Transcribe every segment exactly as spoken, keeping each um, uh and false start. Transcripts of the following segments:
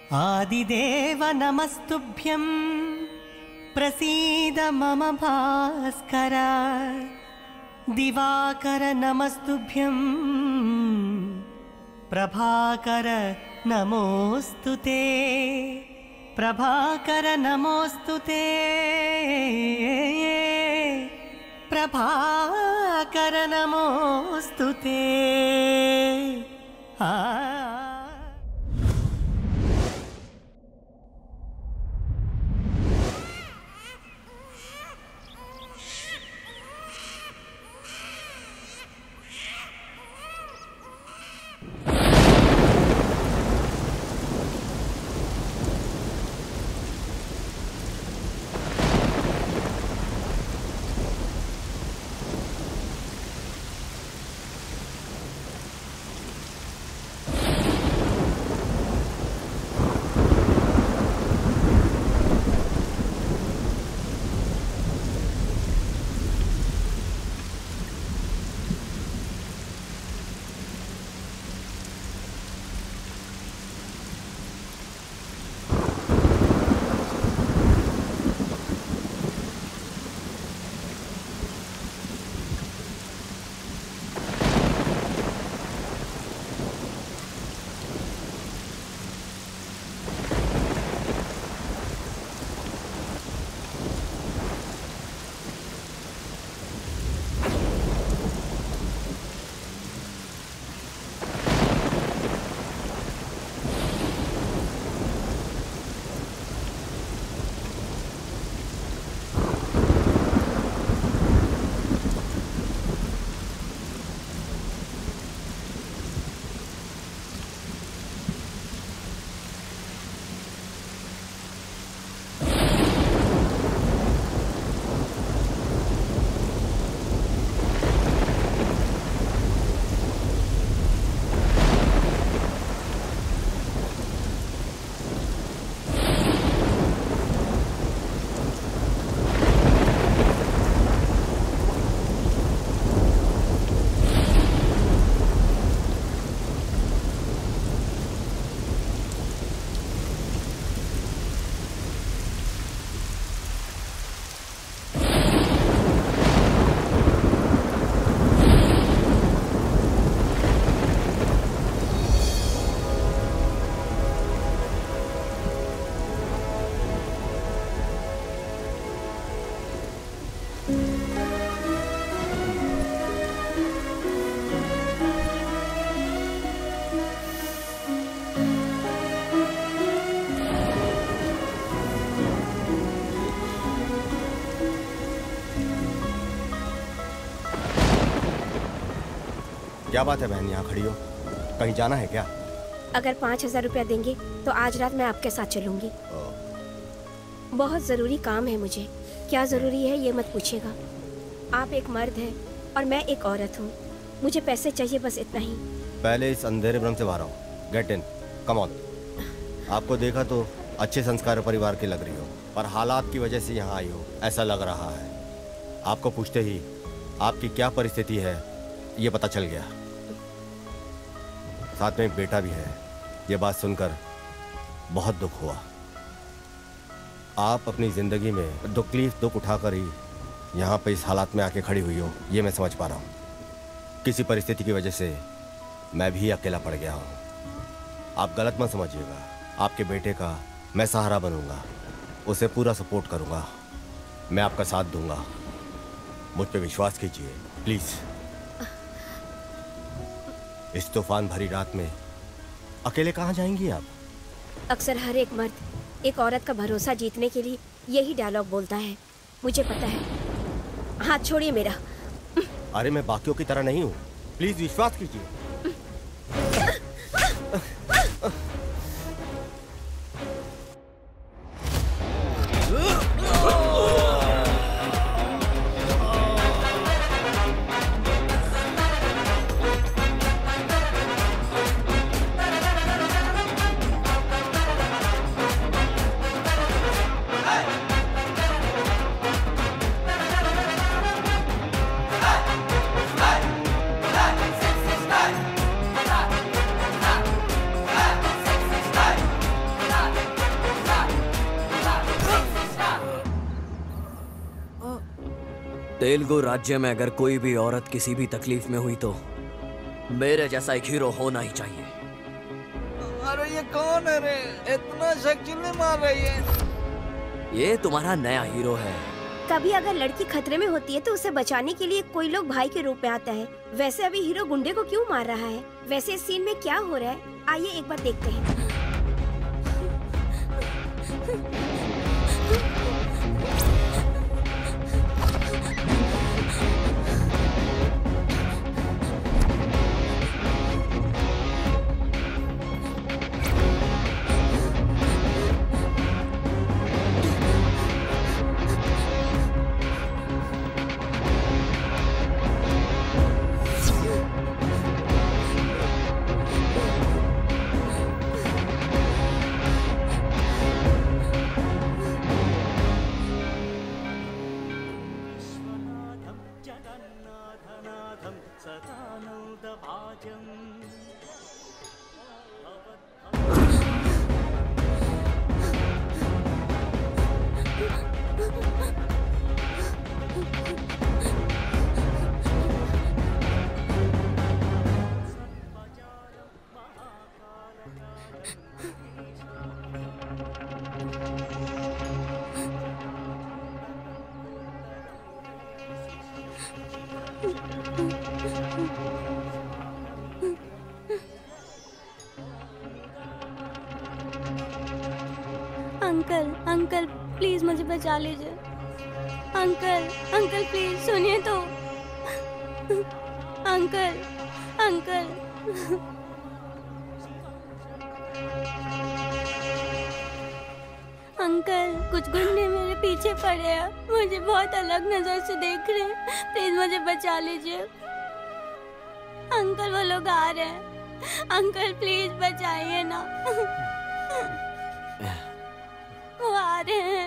आदिदेव नमस्तुभ्यं प्रसीद मम भास्कर। दिवाकर नमस्तुभ्यं प्रभाकर नमोस्तुते। प्रभाकर नमोस्तुते। प्रभाकर नमोस्तुते। आ क्या बात है बहन, यहाँ खड़ी हो? कहीं जाना है क्या? अगर पाँच हजार रुपया देंगे तो आज रात मैं आपके साथ चलूंगी। बहुत जरूरी काम है मुझे। क्या जरूरी है ये मत पूछिएगा। आप एक मर्द हैं और मैं एक औरत हूँ। मुझे पैसे चाहिए, बस इतना ही। पहले इस अंधेरे भ्रम से बाहर आओ। Get in, come on. आपको देखा तो अच्छे संस्कार परिवार की लग रही हो, पर हालात की वजह से यहाँ आई हो ऐसा लग रहा है। आपको पूछते ही आपकी क्या परिस्थिति है ये पता चल गया। साथ में एक बेटा भी है। ये बात सुनकर बहुत दुख हुआ। आप अपनी जिंदगी में तकलीफ दुख उठाकर ही यहाँ पे इस हालात में आके खड़ी हुई हो, ये मैं समझ पा रहा हूँ। किसी परिस्थिति की वजह से मैं भी अकेला पड़ गया हूँ। आप गलत मत समझिएगा। आपके बेटे का मैं सहारा बनूंगा, उसे पूरा सपोर्ट करूंगा, मैं आपका साथ दूंगा। मुझ पे विश्वास कीजिए प्लीज। इस तूफान भरी रात में अकेले कहाँ जाएंगी आप? अक्सर हर एक मर्द एक औरत का भरोसा जीतने के लिए यही डायलॉग बोलता है, मुझे पता है। हाथ छोड़िए मेरा। अरे मैं बाकियों की तरह नहीं हूँ, प्लीज विश्वास कीजिए। तेलुगु राज्य में अगर कोई भी औरत किसी भी तकलीफ में हुई तो मेरे जैसा एक हीरो होना ही चाहिए। अरे ये कौन है रे? इतना शक्तिशाली मार रही है। ये तुम्हारा नया हीरो है। कभी अगर लड़की खतरे में होती है तो उसे बचाने के लिए कोई लोग भाई के रूप में आता है। वैसे अभी हीरो गुंडे को क्यों मार रहा है? वैसे इस सीन में क्या हो रहा है, आइए एक बार देखते हैं। अंकल अंकल प्लीज मुझे बचा लीजिए। अंकल अंकल प्लीज सुनिए तो। अंकल अंकल अंकल कुछ गुंडे मेरे पीछे पड़े हैं, मुझे बहुत अलग नजर से देख रहे हैं, प्लीज मुझे बचा लीजिए। अंकल वो लोग आ रहे हैं, अंकल प्लीज बचाइए ना। वो आ रहे हैं।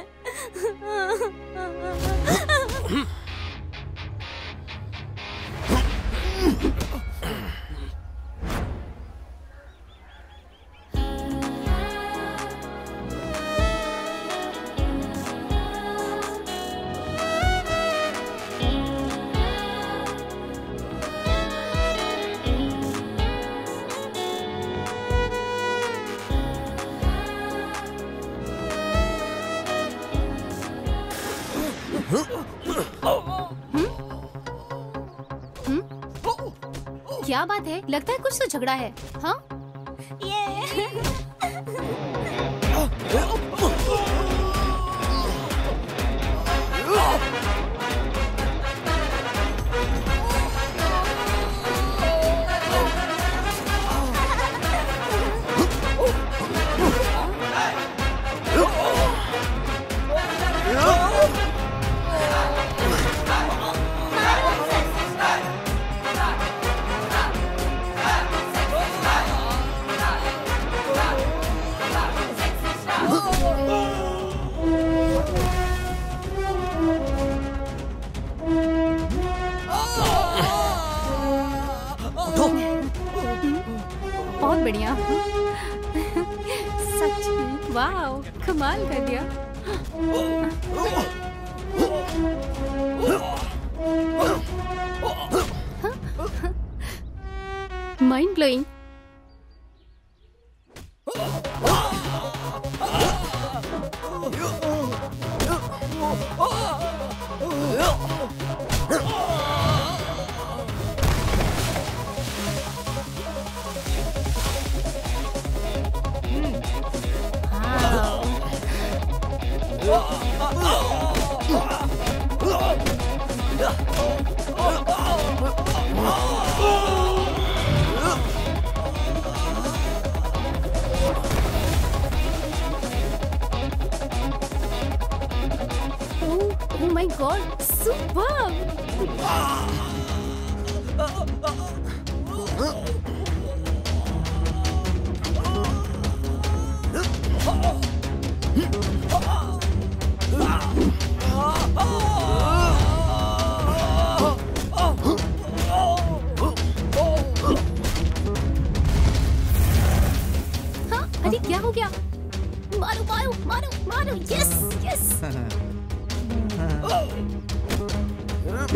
क्या बात है? लगता है कुछ तो झगड़ा है। हाँ बहुत बढ़िया। सच में वाह, कमाल कर दिया। Mind blowing. Oh my God, superb! हाँ, अरे क्या हो गया? मारो मारो मारो मारो, यस यस।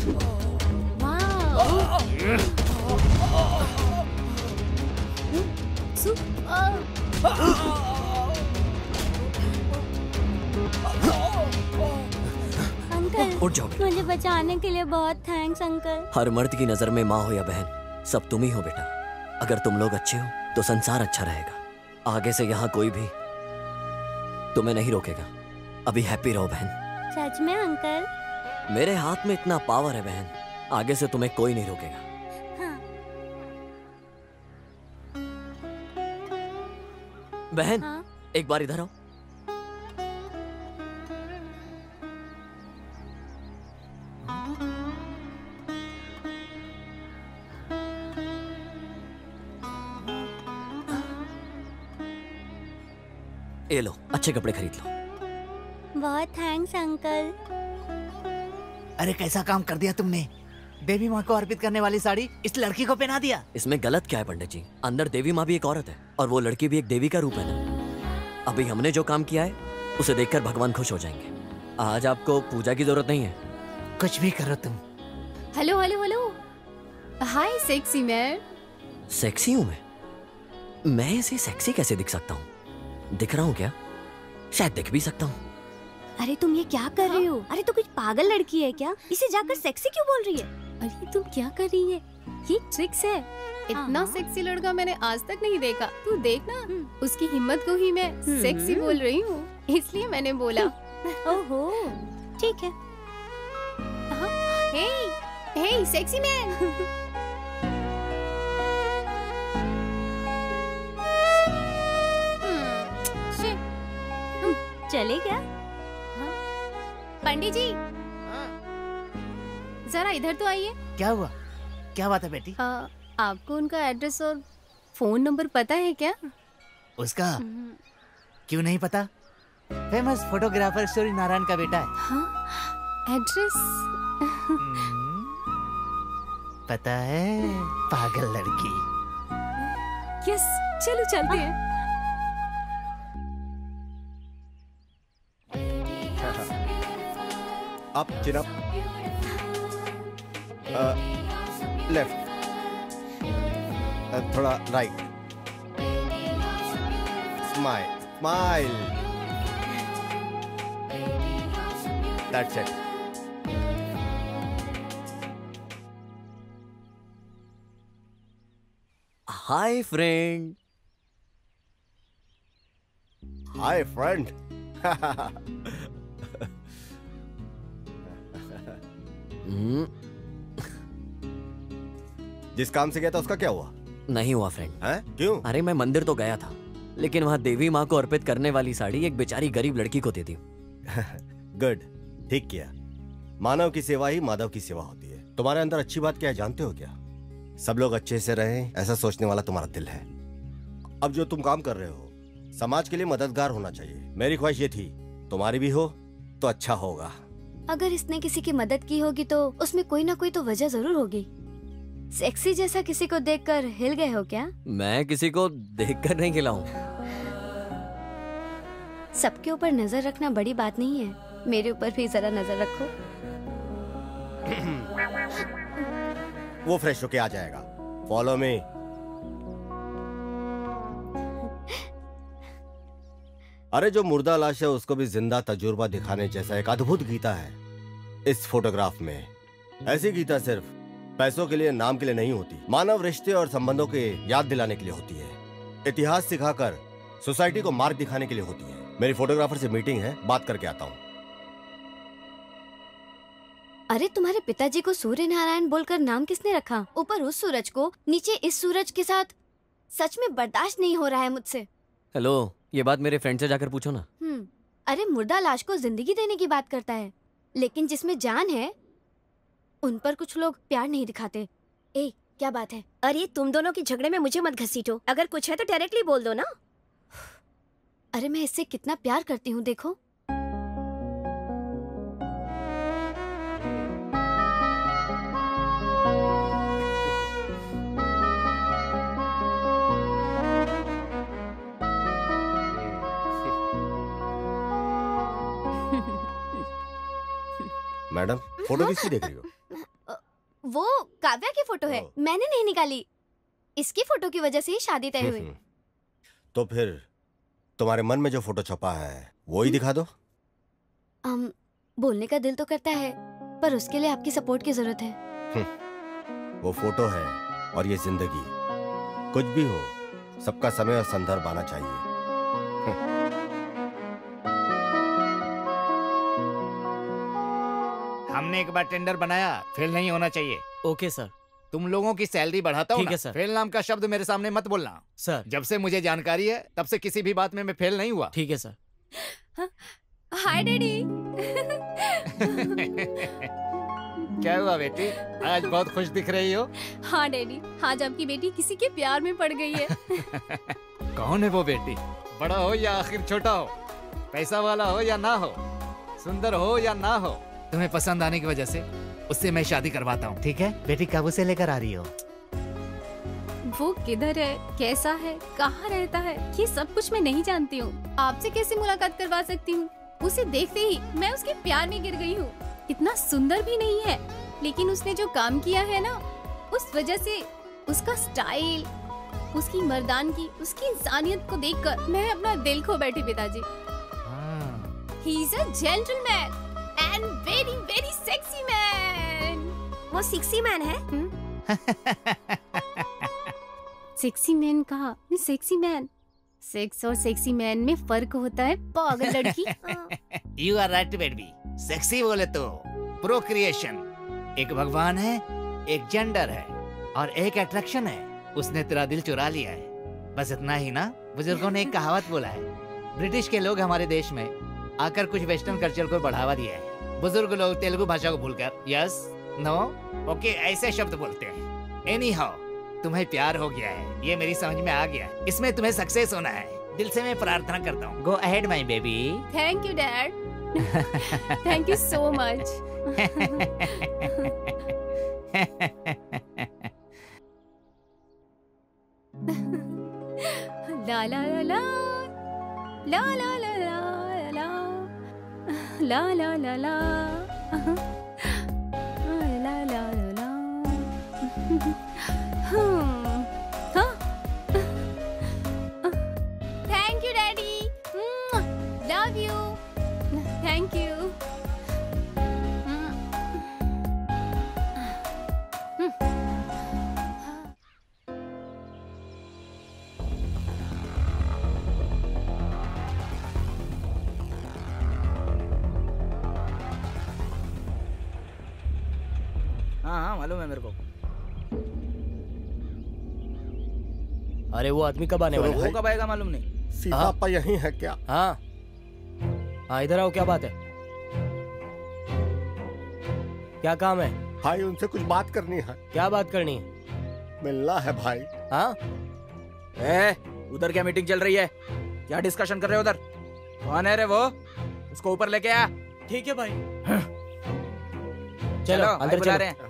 अंकल उठ जाओ बेटा। मुझे बचाने के लिए बहुत थैंक्स अंकल। हर मर्द की नजर में माँ हो या बहन, सब तुम ही हो बेटा। अगर तुम लोग अच्छे हो तो संसार अच्छा रहेगा। आगे से यहाँ कोई भी तुम्हें नहीं रोकेगा। अभी हैप्पी रहो बहन। सच में अंकल? मेरे हाथ में इतना पावर है बहन, आगे से तुम्हें कोई नहीं रोकेगा। हाँ। बहन हाँ? एक बार इधर आओ। ये लो, अच्छे कपड़े खरीद लो। बहुत थैंक्स अंकल। अरे कैसा काम कर दिया तुमने, देवी माँ को अर्पित करने वाली साड़ी इस लड़की को पहना दिया। इसमें गलत क्या है पंडित जी? अंदर देवी माँ भी एक औरत है और वो लड़की भी एक देवी का रूप है ना। अभी हमने जो काम किया है उसे देखकर भगवान खुश हो जाएंगे। आज आपको पूजा की जरूरत नहीं है। कुछ भी करो तुम। Hello hello hello, hi sexy man. Sexy हूँ मैं? मैं इसे सेक्सी कैसे दिख सकता हूँ? दिख रहा हूँ क्या? शायद दिख भी सकता हूँ। अरे तुम ये क्या कर रही हो? अरे तो कुछ पागल लड़की है क्या? इसे जाकर सेक्सी क्यों बोल रही है? अरे तुम क्या कर रही है? ये ट्रिक्स है। इतना हाँ। सेक्सी लड़का मैंने आज तक नहीं देखा। तू देख ना, उसकी हिम्मत को ही मैं सेक्सी बोल रही हूँ, इसलिए मैंने बोला। ओहो, ठीक है। Hey hey sexy man. चले क्या? पंडित जी जरा इधर तो आइए। क्या हुआ? क्या बात है बेटी? आ, आपको उनका एड्रेस और फोन नंबर पता है क्या? उसका क्यों नहीं पता? फेमस फोटोग्राफर सूर्य नारायण का बेटा है। हाँ, एड्रेस पता है, पागल लड़की। यस, चलो चलते हैं। Up, chin up. Uh, left. Uh, थोड़ा right. Smile. Smile. That's it. Hi friend. Hi, friend. हम्म, जिस काम से गया था उसका क्या हुआ? नहीं हुआ फ्रेंड। हैं? क्यों? अरे मैं मंदिर तो गया था, लेकिन वहाँ देवी माँ को अर्पित करने वाली साड़ी एक बेचारी गरीब लड़की को दे दी। गुड, ठीक किया। मानव की सेवा ही माधव की सेवा होती है। तुम्हारे अंदर अच्छी बात क्या है जानते हो क्या? सब लोग अच्छे से रहें, ऐसा सोचने वाला तुम्हारा दिल है। अब जो तुम काम कर रहे हो समाज के लिए मददगार होना चाहिए। मेरी ख्वाहिश ये थी तुम्हारी भी हो तो अच्छा होगा। अगर इसने किसी की मदद की होगी तो उसमें कोई ना कोई तो वजह जरूर होगी। सेक्सी जैसा किसी को देखकर हिल गए हो क्या? मैं किसी को देखकर नहीं हिला हूँ। सबके ऊपर नजर रखना बड़ी बात नहीं है, मेरे ऊपर भी जरा नजर रखो। वो फ्रेश होके आ जाएगा। Follow me. अरे जो मुर्दा लाश है उसको भी जिंदा तजुर्बा दिखाने जैसा एक अद्भुत गीता है इस फोटोग्राफ में। ऐसी गीता सिर्फ पैसों के लिए, नाम के लिए नहीं होती, मानव रिश्ते और संबंधों के याद दिलाने के लिए होती है। इतिहास सिखाकर सोसाइटी को मार्ग दिखाने के लिए होती है। मेरी फोटोग्राफर से मीटिंग है, बात करके आता हूँ। अरे तुम्हारे पिताजी को सूर्य नारायण बोलकर नाम किसने रखा? ऊपर उस सूरज को, नीचे इस सूरज के साथ। सच में बर्दाश्त नहीं हो रहा है मुझसे। हेलो, ये बात मेरे फ्रेंड से जाकर पूछो ना। हम्म, अरे मुर्दा लाश को जिंदगी देने की बात करता है, लेकिन जिसमें जान है उन पर कुछ लोग प्यार नहीं दिखाते। ए, क्या बात है? अरे तुम दोनों की झगड़े में मुझे मत घसीटो। अगर कुछ है तो डायरेक्टली बोल दो ना। अरे मैं इससे कितना प्यार करती हूँ, देखो। मैडम, फोटो किसकी देख रही हो? वो काव्या की फोटो है, मैंने नहीं निकाली। इसकी फोटो की वजह से ही शादी तय हुई। तो फिर तुम्हारे मन में जो फोटो छपा है वो ही दिखा दो। um, बोलने का दिल तो करता है, पर उसके लिए आपकी सपोर्ट की जरूरत है। वो फोटो है और ये जिंदगी, कुछ भी हो सबका समय और संदर्भ आना चाहिए। हमने एक बार टेंडर बनाया, फेल नहीं होना चाहिए। Okay sir. तुम लोगों की सैलरी बढ़ाता हूँ ठीक है सर। फेल नाम का शब्द मेरे सामने मत बोलना सर। जब से मुझे जानकारी है तब से किसी भी बात में मैं फेल नहीं हुआ। ठीक है सर। हाय डैडी। क्या हुआ बेटी, आज बहुत खुश दिख रही हो। हाँ डैडी, आज आपकी बेटी किसी के प्यार में पड़ गई है। कौन है वो बेटी? बड़ा हो या आखिर छोटा हो, पैसा वाला हो या ना हो, सुंदर हो या ना हो, तुम्हें पसंद आने की वजह से उससे मैं शादी करवाता हूँ। ठीक है बेटी, कब उसे लेकर आ रही हो? वो किधर है, कैसा है, कहाँ रहता है, ये सब कुछ मैं नहीं जानती हूँ। आपसे कैसे मुलाकात करवा सकती हूँ? उसे देखते ही मैं उसके प्यार में गिर गई हूँ। इतना सुंदर भी नहीं है, लेकिन उसने जो काम किया है ना, उस वजह से उसका स्टाइल, उसकी मर्दानगी, उसकी इंसानियत को देखकर मैं अपना दिल खो बैठी पिताजी। He is a gentleman and very very sexy man. वो सिक्सी मैन है? सेक्सी मैन कहा, सेक्सी मैन। सेक्स और सेक्सी मैन में फर्क होता है पागल लड़की। You are right बेटी, सेक्सी बोले तो प्रोक्रिएशन। एक भगवान है, एक जेंडर है और एक अट्रैक्शन है। उसने तेरा दिल चुरा लिया है, बस इतना ही ना। बुजुर्गों ने एक कहावत बोला है, ब्रिटिश के लोग हमारे देश में आकर कुछ वेस्टर्न कल्चर को बढ़ावा दिया है। बुजुर्ग लोग तेलुगु भाषा को भूलकर यस, नो, ओके ऐसे शब्द बोलते हैं। एनी हाउ, तुम्हें प्यार हो गया है, ये मेरी समझ में आ गया। इसमें तुम्हें सक्सेस होना है, दिल से मैं प्रार्थना करता हूँ। Go ahead my baby. Thank you dad, thank you so much. ला ला ला ला ला ला ला ला ला ला ला ला ला ला ला ला। Thank you daddy, love you, thank you. हाँ हाँ मालूम है मेरे को। अरे वो आदमी कब आने वाला है? वो कब आएगा मालूम नहीं। सीता आपा यहीं है क्या? हाँ हाँ, इधर आओ। क्या बात है? क्या काम है भाई? उनसे कुछ बात करनी है। क्या बात करनी है? मिलना है भाई। हाँ, ए, उधर क्या मीटिंग चल रही है? क्या डिस्कशन कर रहे हो उधर? कौन है रे वो? उसको ऊपर लेके आ। ठीक है भाई। चलो अंदर चला रहे हैं।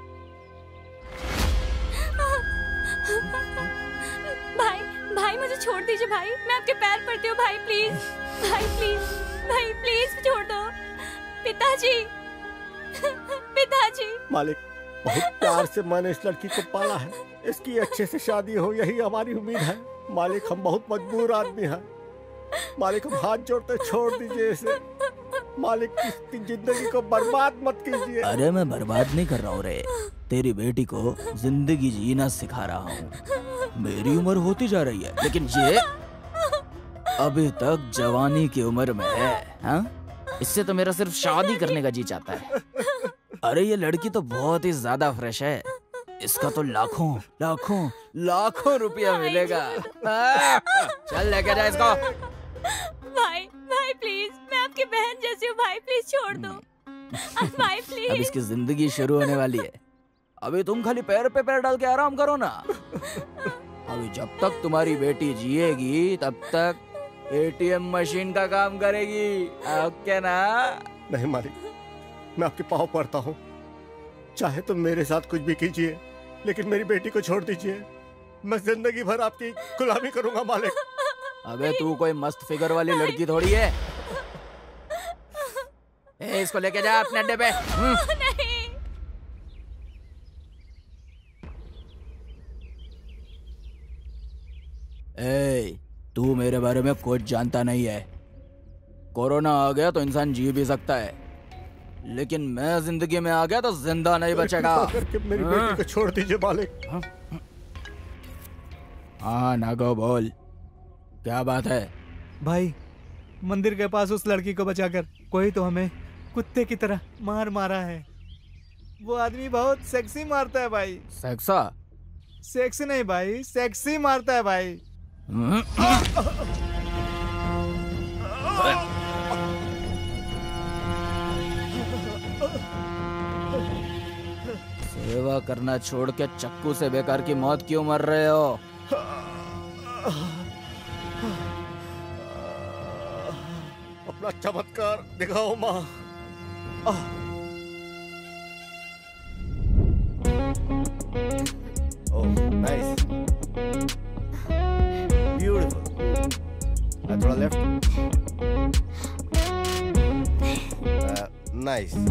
भाई भाई मुझे छोड़ दीजिए भाई, मैं आपके पैर पड़ती हूँ भाई, प्लीज भाई, प्लीज भाई, प्लीज छोड़ दो। पिताजी, पिताजी। मालिक, बहुत प्यार से मैंने इस लड़की को पाला है, इसकी अच्छे से शादी हो यही हमारी उम्मीद है। मालिक, हम बहुत मजबूर आदमी हैं। मालिक, हम हाथ जोड़ते छोड़ दीजिए इसे। मालिक, इसकी जिंदगी को बर्बाद मत कीजिए। अरे मैं बर्बाद नहीं कर रहा हूँ रे, तेरी बेटी को जिंदगी जीना सिखा रहा हूँ। मेरी उम्र होती जा रही है, लेकिन ये अभी तक जवानी की उम्र में है। हाँ, इससे तो मेरा सिर्फ शादी करने का जी चाहता है। अरे ये लड़की तो बहुत ही ज्यादा फ्रेश है, इसका तो लाखों लाखों लाखों रुपया मिलेगा। चल लेके जा इसको। भाई भाई प्लीज, मैं आपकी बहन जैसी हूँ भाई, प्लीज छोड़ दो भाई, प्लीज। अब इसकी जिंदगी शुरू होने वाली है, अभी तुम खाली पैर पे पैर डाल के आराम करो ना। अभी जब तक तुम्हारी बेटी जिएगी तब तक एटीएम मशीन का काम करेगी, ओके ना? नहीं मालिक, मैं आपके पाँव पड़ता हूँ, चाहे तुम मेरे साथ कुछ भी कीजिए, लेकिन मेरी बेटी को छोड़ दीजिए। मैं जिंदगी भर आपकी गुलामी करूंगा मालिक। अबे तू कोई मस्त फिगर वाली लड़की थोड़ी है। ए, इसको लेके जा अपने अड्डे पे। नहीं। तू मेरे बारे में कुछ जानता नहीं है। कोरोना आ गया तो इंसान जी भी सकता है, लेकिन मैं जिंदगी में आ गया तो जिंदा नहीं बचेगा। मेरी बेटी को छोड़ दीजिए मालिक। हाँ नागो बोल, क्या बात है? भाई, मंदिर के पास उस लड़की को बचाकर कोई तो हमें कुत्ते की तरह मार मारा है। वो आदमी बहुत सेक्सी मारता है भाई। सेक्सा? सेक्सी नहीं भाई, सेक्सी मारता है भाई। सेवा करना छोड़ के चक्कू से बेकार की मौत क्यों मर रहे हो? अपना चमत्कार दिखाओ माँ। Oh nice, beautiful. थोड़ा लेफ्ट। नाइस।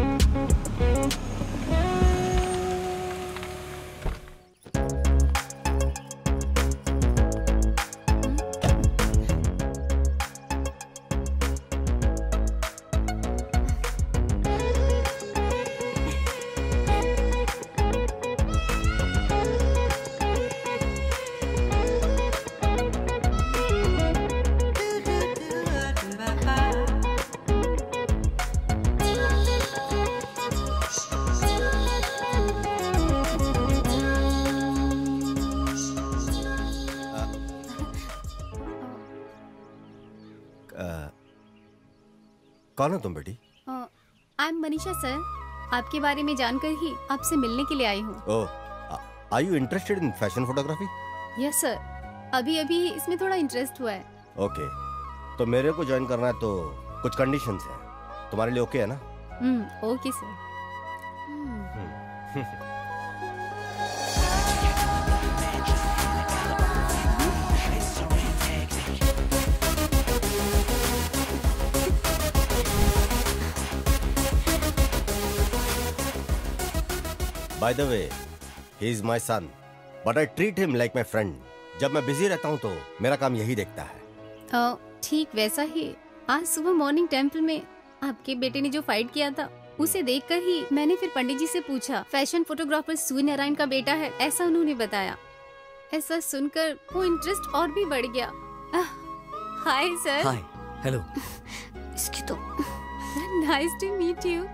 कौन हो तुम बेटी? आई एम मनीषा सर, आपके बारे में जानकर ही आपसे मिलने के लिए आई हूँ। Oh, are you interested in fashion photography? Yes sir, अभी अभी इसमें थोड़ा इंटरेस्ट हुआ है। ओके, तो मेरे को ज्वाइन करना है तो कुछ कंडीशंस हैं, तुम्हारे लिए ओके है ना? Hmm, okay sir. By the way, he is my son, but I treat him like my friend. जब मैं बिजी रहता हूँ तो मेरा काम यही देखता है। ठीक वैसा ही आज सुबह मॉर्निंग टेम्पल में आपके बेटे ने जो फाइट किया था, उसे देखकर ही मैंने फिर पंडित जी से पूछा, फैशन फोटोग्राफर सूर्य नारायण का बेटा है, ऐसा उन्होंने बताया। ऐसा सुनकर वो इंटरेस्ट और भी बढ़ गया। Hi sir. Hi, hello. इसकी तो नाइस टू मीट यू।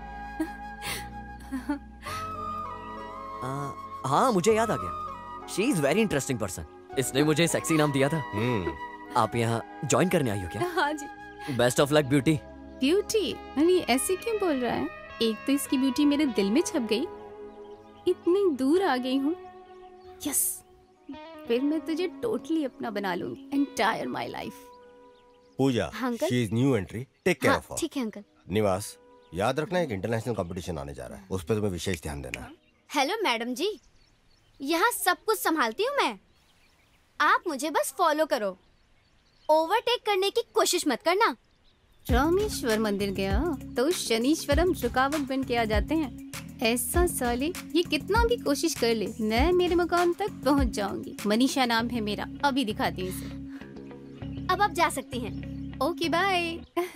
हाँ, मुझे याद आ गया। She is very interesting person. इसने मुझे सेक्सी नाम दिया था। आप यहाँ ज्वाइन करने आई हो क्या? हाँ जी। Best of luck beauty. Beauty? अरे ऐसे क्यों बोल रहा है? एक तो इसकी ब्यूटी मेरे दिल में छप गई, इतनी दूर आ गई हूँ। यस, फिर मैं तुझे टोटली अपना बना लूंगी, entire my life. Pooja, she is new entry, take care of her. ठीक है अंकल। निवास, याद रखना एक इंटरनेशनल कंपटीशन आने जा रहा है, उस पर तुम्हें विशेष ध्यान देना है। हेलो मैडम जी, यहाँ सब कुछ संभालती हूँ मैं, आप मुझे बस फॉलो करो, ओवरटेक करने की कोशिश मत करना। रामेश्वर मंदिर गया तो शनीश्वरम रुकावट बन के आ जाते हैं। ऐसा साले ये कितना भी कोशिश कर ले, मैं मेरे मुकाम तक पहुँच जाऊंगी। मनीषा नाम है मेरा, अभी दिखाती हूँ इसे। अब आप जा सकती हैं। Okay bye.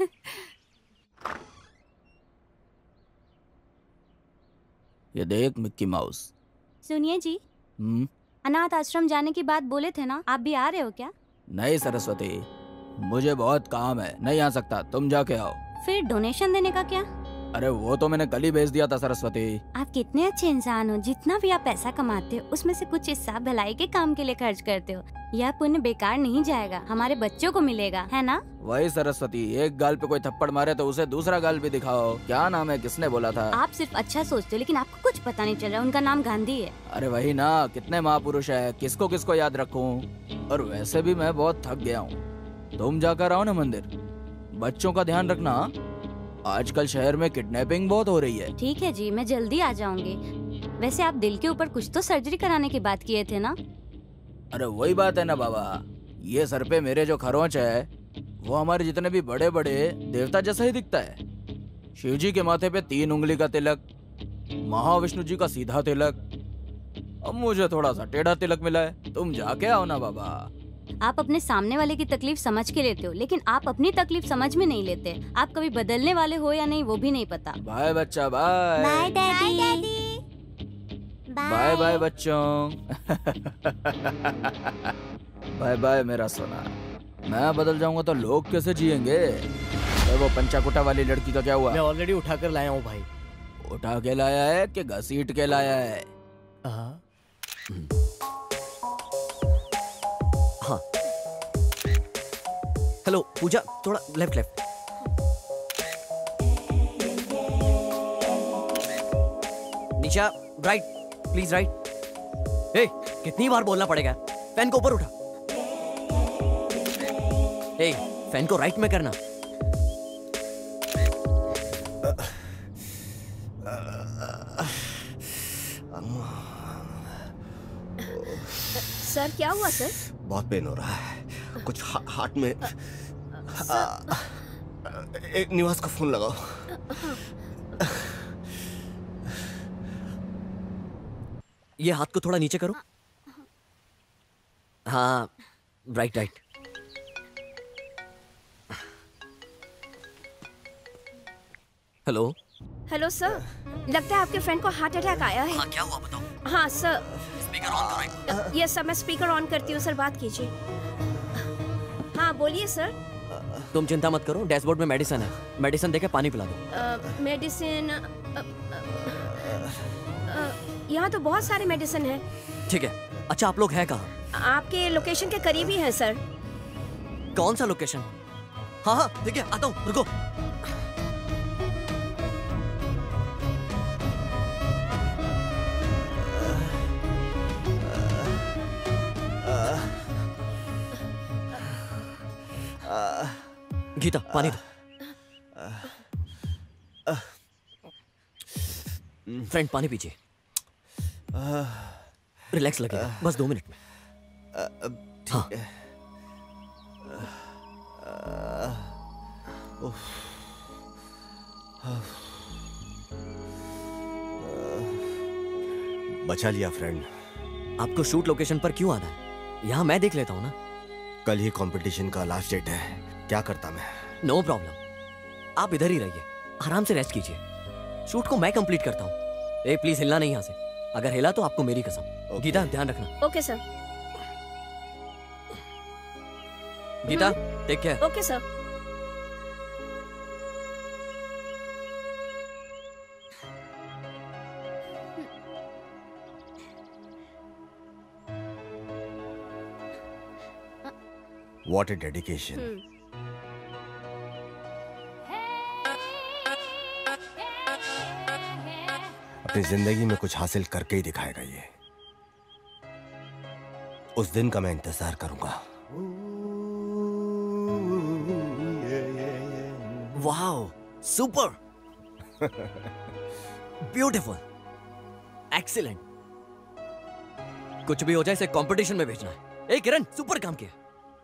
ये देख मिक्की माउस। सुनिए जी, हम्म, अनाथ आश्रम जाने की बात बोले थे ना, आप भी आ रहे हो क्या? नहीं सरस्वती, मुझे बहुत काम है, नहीं आ सकता, तुम जाके आओ। फिर डोनेशन देने का क्या? अरे वो तो मैंने कल ही भेज दिया था सरस्वती। आप कितने अच्छे इंसान हो, जितना भी आप पैसा कमाते हो उसमें से कुछ हिस्सा भलाई के काम के लिए खर्च करते हो। यह पुण्य बेकार नहीं जाएगा, हमारे बच्चों को मिलेगा, है ना? वही सरस्वती, एक गाल पे कोई थप्पड़ मारे तो उसे दूसरा गाल भी दिखाओ। क्या नाम है, किसने बोला था? आप सिर्फ अच्छा सोचते हो, लेकिन आपको कुछ पता नहीं चल रहा, उनका नाम गांधी है। अरे वही ना, कितने महापुरुष है, किसको किसको याद रखूं। और वैसे भी मैं बहुत थक गया हूँ, तुम जाकर आओ ना मंदिर। बच्चों का ध्यान रखना, आजकल शहर में किडनैपिंग बहुत हो रही है। ठीक है जी, मैं जल्दी आ जाऊंगी। वैसे आप दिल के ऊपर कुछ तो सर्जरी कराने की बात किए थे ना? अरे वही बात है ना बाबा, ये सर पे मेरे जो खरोंच है वो हमारे जितने भी बड़े बड़े देवता जैसा ही दिखता है। शिव जी के माथे पे तीन उंगली का तिलक, महाविष्णु जी का सीधा तिलक, अब मुझे थोड़ा सा टेढ़ा तिलक मिला है। तुम जाके आओ ना बाबा। आप अपने सामने वाले की तकलीफ समझ के लेते हो, लेकिन आप अपनी तकलीफ समझ में नहीं लेते। आप कभी बदलने वाले हो या नहीं वो भी नहीं पता। बाय बच्चा, bye bye daddy. Bye bye बच्चों। बाय बाय मेरा सोना। मैं बदल जाऊंगा तो लोग कैसे जिएंगे? तो वो पंचाकुटा वाली लड़की का क्या हुआ? मैं ऑलरेडी उठा कर लाया हूँ भाई। उठा के लाया है कि घसीट के लाया है? हाँ। हाँ। हेलो पूजा, थोड़ा left left. Nisha right, please right. ए, कितनी बार बोलना पड़ेगा? फैन को ऊपर उठा। ए, फैन को राइट में करना। सर क्या हुआ सर? बहुत पेन हो रहा है, कुछ हा, हार्ट में। आ, एक निवास का फोन लगाओ। ये हाथ को थोड़ा नीचे करो। हाँ, right right. Hello hello sir, लगता है आपके फ्रेंड को हार्ट अटैक आया है। हाँ, क्या हुआ बताओ। हाँ सर। स्पीकर ऑन करो राइट। यस सर, मैं स्पीकर ऑन करती हूँ सर, बात कीजिए। हाँ बोलिए सर। तुम चिंता मत करो, डैशबोर्ड में मेडिसिन है, मेडिसिन देके पानी पिला दो। मेडिसिन? यहाँ तो बहुत सारे मेडिसिन है। ठीक है। अच्छा आप लोग हैं कहाँ? आपके लोकेशन के करीब ही है सर। कौन सा लोकेशन? हाँ हाँ ठीक है, आता हूँ, रुको। गीता पानी दो। फ्रेंड पानी पीजिए, रिलैक्स लगेगा, बस दो मिनट में। हाँ। बचा लिया फ्रेंड। आपको शूट लोकेशन पर क्यों आना है? यहाँ मैं देख लेता हूँ ना। कल ही कंपटीशन का लास्ट डेट है, क्या करता मैं? नो प्रॉब्लम, आप इधर ही रहिए, आराम से रेस्ट कीजिए। शूट को मैं कंप्लीट करता हूँ। ए प्लीज हिलना नहीं यहाँ से, अगर हिला तो आपको मेरी कसम। गीता ध्यान रखना। Okay sir. Geeta take care. Okay sir. What a dedication. अपनी जिंदगी में कुछ हासिल करके ही दिखाएगा ये। उस दिन का मैं इंतजार करूंगा। Wow, super, beautiful, excellent. कुछ भी हो जाए इसे कंपटीशन में भेजना है। ए किरण, सुपर काम किया।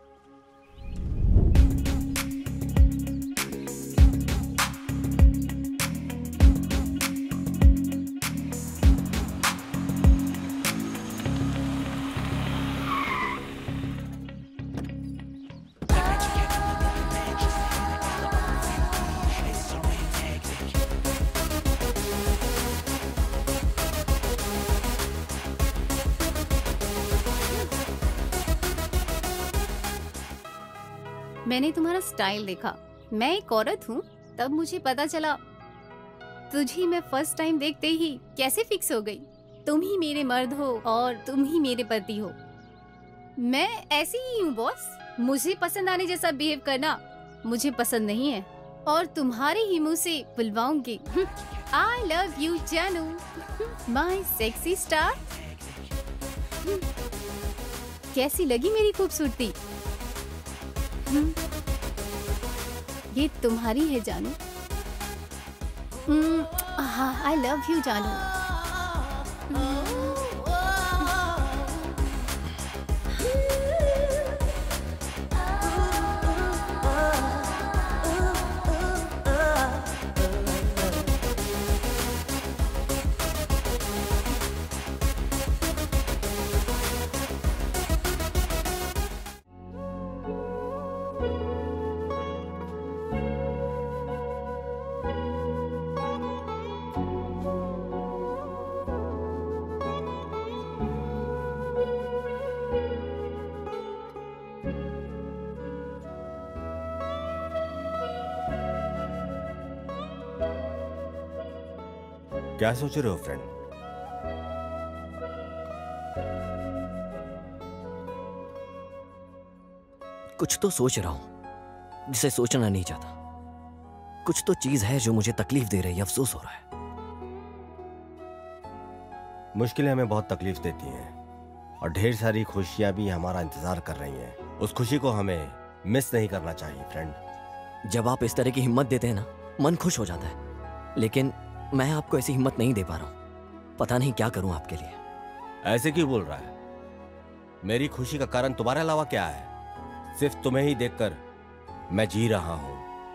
मैंने तुम्हारा स्टाइल देखा, मैं एक औरत हूँ, तब मुझे पता चला। तुझे मैं फर्स्ट टाइम देखते ही कैसे फिक्स हो गई। तुम ही मेरे मर्द हो और तुम ही मेरे पति हो। मैं ऐसी ही हूँ बॉस। मुझे पसंद आने जैसा बिहेव करना मुझे पसंद नहीं है, और तुम्हारे ही मुंह से बुलवाऊंगी। आई लव यू जानू, माय सेक्सी स्टार। कैसी लगी मेरी खूबसूरती? ये तुम्हारी है जानू। आई लव यू जानू। क्या सोच रहे हो फ्रेंड? कुछ तो सोच रहा हूं जिसे सोचना नहीं चाहता। कुछ तो चीज है जो मुझे तकलीफ दे रही है, अफसोस हो रहा है। मुश्किलें हमें बहुत तकलीफ देती हैं और ढेर सारी खुशियां भी हमारा इंतजार कर रही हैं। उस खुशी को हमें मिस नहीं करना चाहिए फ्रेंड। जब आप इस तरह की हिम्मत देते हैं ना, मन खुश हो जाता है। लेकिन मैं आपको ऐसी हिम्मत नहीं दे पा रहा हूं। पता नहीं क्या करूं आपके लिए। ऐसे क्यों बोल रहा है? मेरी खुशी का कारण तुम्हारे अलावा क्या है? सिर्फ तुम्हें ही देखकर मैं जी रहा हूं।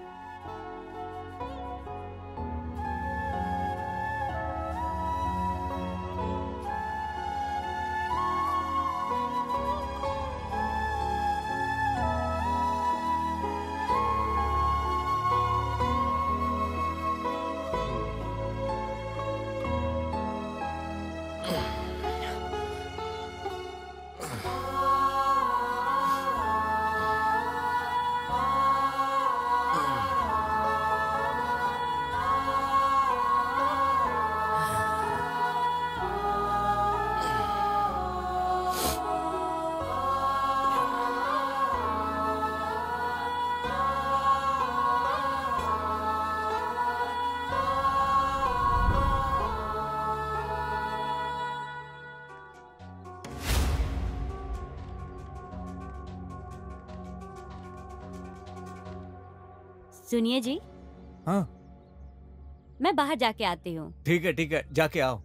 सुनिए जी। हाँ मैं बाहर जाके आती हूँ। ठीक है ठीक है, जाके आओ।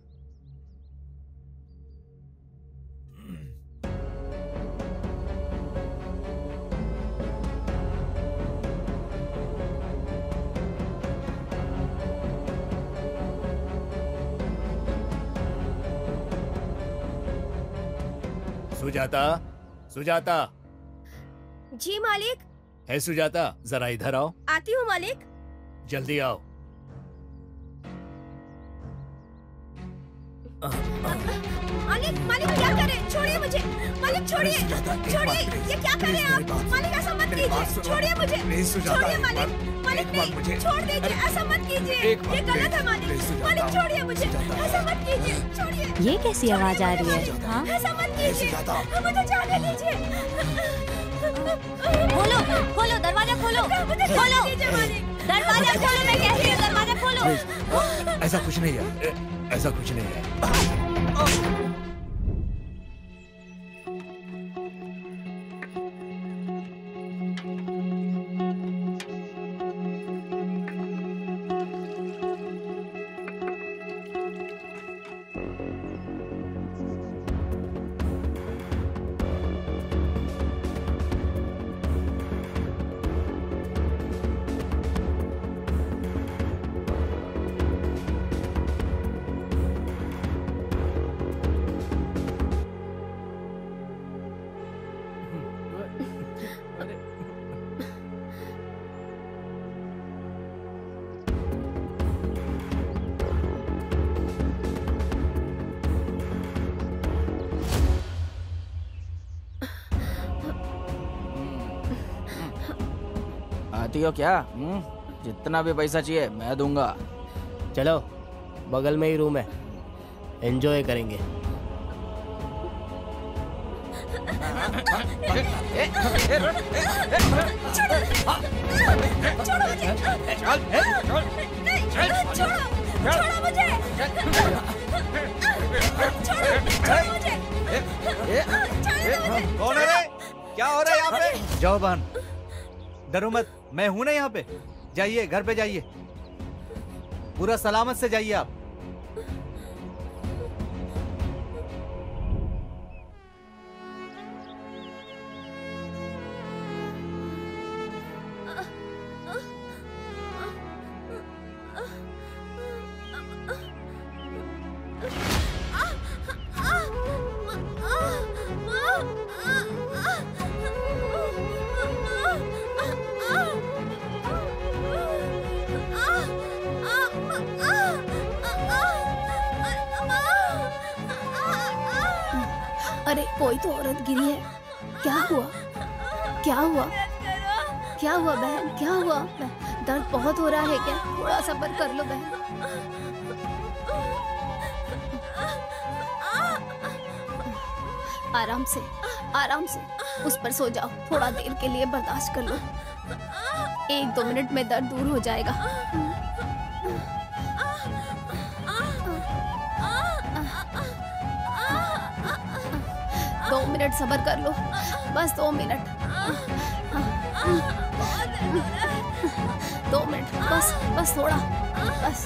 सुजाता, सुजाता। जी मालिक। है सुजाता, जरा इधर आओ। आती हूँ मालिक। जल्दी आओ। मालिक, मालिक क्या कर रहे हैं? छोड़िए मुझे। मालिक छोड़िए, छोड़िए। ये क्या कर रहे हैं आप? मालिक ऐसा मत कीजिए। छोड़िए मुझे। छोड़िए मालिक। मालिक नहीं, छोड़ दीजिए। ऐसा मत कीजिए। ये गलत है मालिक। मालिक छोड़िए मुझे। ऐसा मत कीजिए। छोड़िए। ये कैसी आवाज आ रही है? हाँ? ऐसा मत कीजिए। मुझे जाने दीजिए। खोलो, खोलो दरवाजा, खोलो, खोलो दरवाजा, खोलो। मैं कह रही हूँ दरवाजा खोलो। ऐसा कुछ नहीं है, ऐसा कुछ नहीं है। आती हो क्या? हुँ? जितना भी पैसा चाहिए मैं दूंगा। चलो, बगल में ही रूम है, एंजॉय करेंगे। कौन है रे? क्या हो रहा है यहाँ पे? जाओ बहन, डरो मत, मैं हूं ना यहाँ पे। जाइए, घर पे जाइए, पूरा सलामत से जाइए आप। अरे कोई तो औरत गिरी है। क्या हुआ? क्या हुआ? क्या हुआ बहन? क्या हुआ? दर्द बहुत हो रहा है क्या? थोड़ा सब्र कर लो बहन। आराम से, आराम से उस पर सो जाओ। थोड़ा देर के लिए बर्दाश्त कर लो। एक दो मिनट में दर्द दूर हो जाएगा। दो मिनट सब्र कर लो, बस दो मिनट। दो मिनट बस, बस थोड़ा, बस।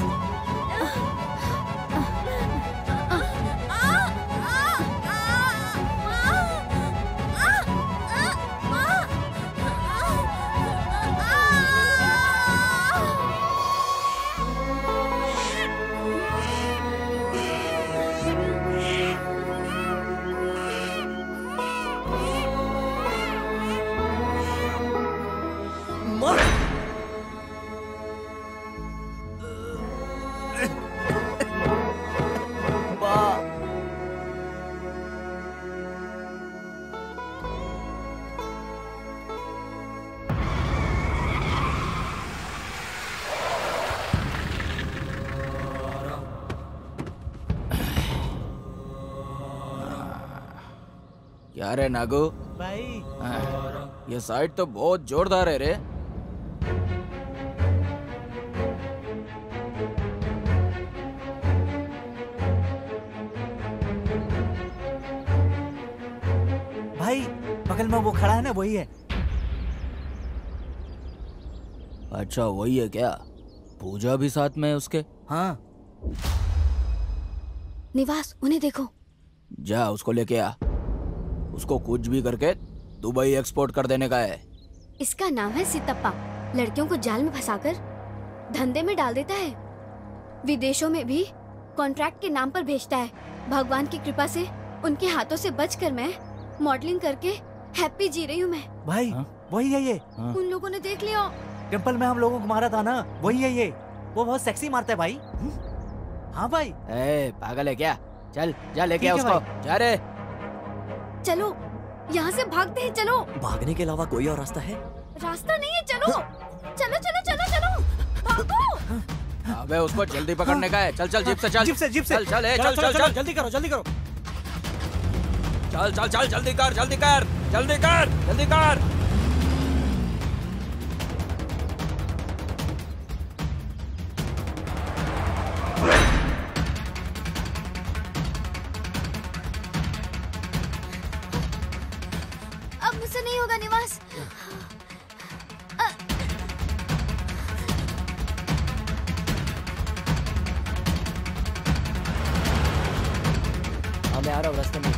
क्या रे नागू भाई? ये साइड तो बहुत जोरदार है रे। भाई बगल में वो खड़ा है ना, वही है। अच्छा वही है क्या? पूजा भी साथ में है उसके? हाँ। निवास, उन्हें देखो। जा उसको लेके आ। उसको कुछ भी करके दुबई एक्सपोर्ट कर देने का है। इसका नाम है सितप्पा। लड़कियों को जाल में फंसाकर धंधे में डाल देता है। विदेशों में भी कॉन्ट्रैक्ट के नाम पर भेजता है। भगवान की कृपा से उनके हाथों से बचकर मैं मॉडलिंग करके हैप्पी जी रही हूँ मैं। भाई हा? वही है ये। हा? उन लोगों ने देख लिया। टेंपल में हम लोगों को मारा था ना, वही है ये। वो बहुत सेक्सी मारता है भाई। हाँ भाई। ए, पागल है क्या? चल जा लेके आ उसको। जा रे। चलो यहाँ से भागते हैं, चलो। भागने के अलावा कोई और रास्ता है? रास्ता नहीं है, चलो चलो चलो चलो चलो भागो। अबे उसको जल्दी पकड़ने का है। चल चल जीप से चल। जीप से जीप से चल चल ए, चल चल चल जल्दी करो जल्दी करो। चल चल चल जल्दी कर जल्दी कर जल्दी कर जल्दी कर। अब मुझसे नहीं होगा निवास। हाँ मैं आ रहा हूँ रास्ते में।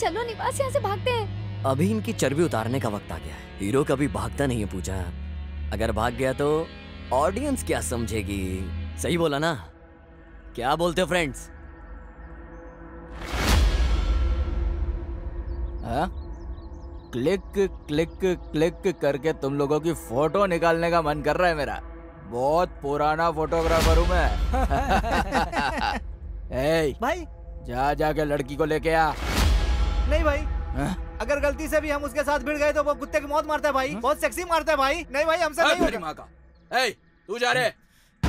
चलो निवास, यहाँ से भागते हैं। अभी इनकी चर्बी उतारने का वक्त आ गया है। हीरो कभी भागता नहीं है पूजा। अगर भाग गया तो ऑडियंस क्या समझेगी? सही बोला ना? क्या बोलते हो फ्रेंड्स? हाँ? क्लिक क्लिक क्लिक करके तुम लोगों की फोटो निकालने का मन कर रहा है मेरा। बहुत पुराना फोटोग्राफर हूँ मैं। ए, भाई जा जाके लड़की को लेके आ। नहीं भाई, हाँ? अगर गलती से भी हम उसके साथ भिड़ गए तो वो कुत्ते की मौत मारता है भाई। बहुत सेक्सी मारता है भाई। नहीं भाई, हमसे नहीं तेरी होगा। माँ का। ए, तू जा रे।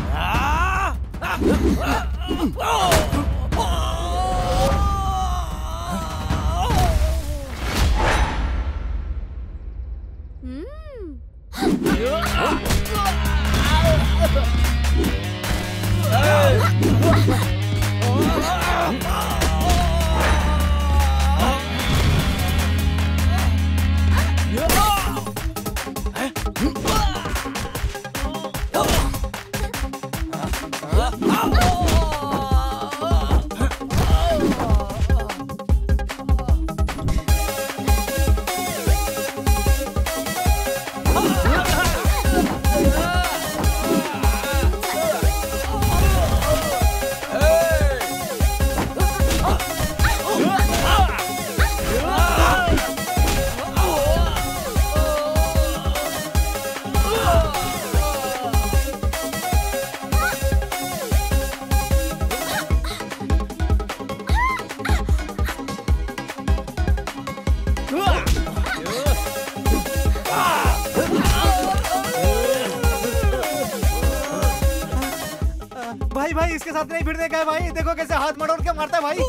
भाई भाई इसके साथ नहीं भिड़ने का है भाई। देखो कैसे हाथ मरोड़ के मारता है भाई।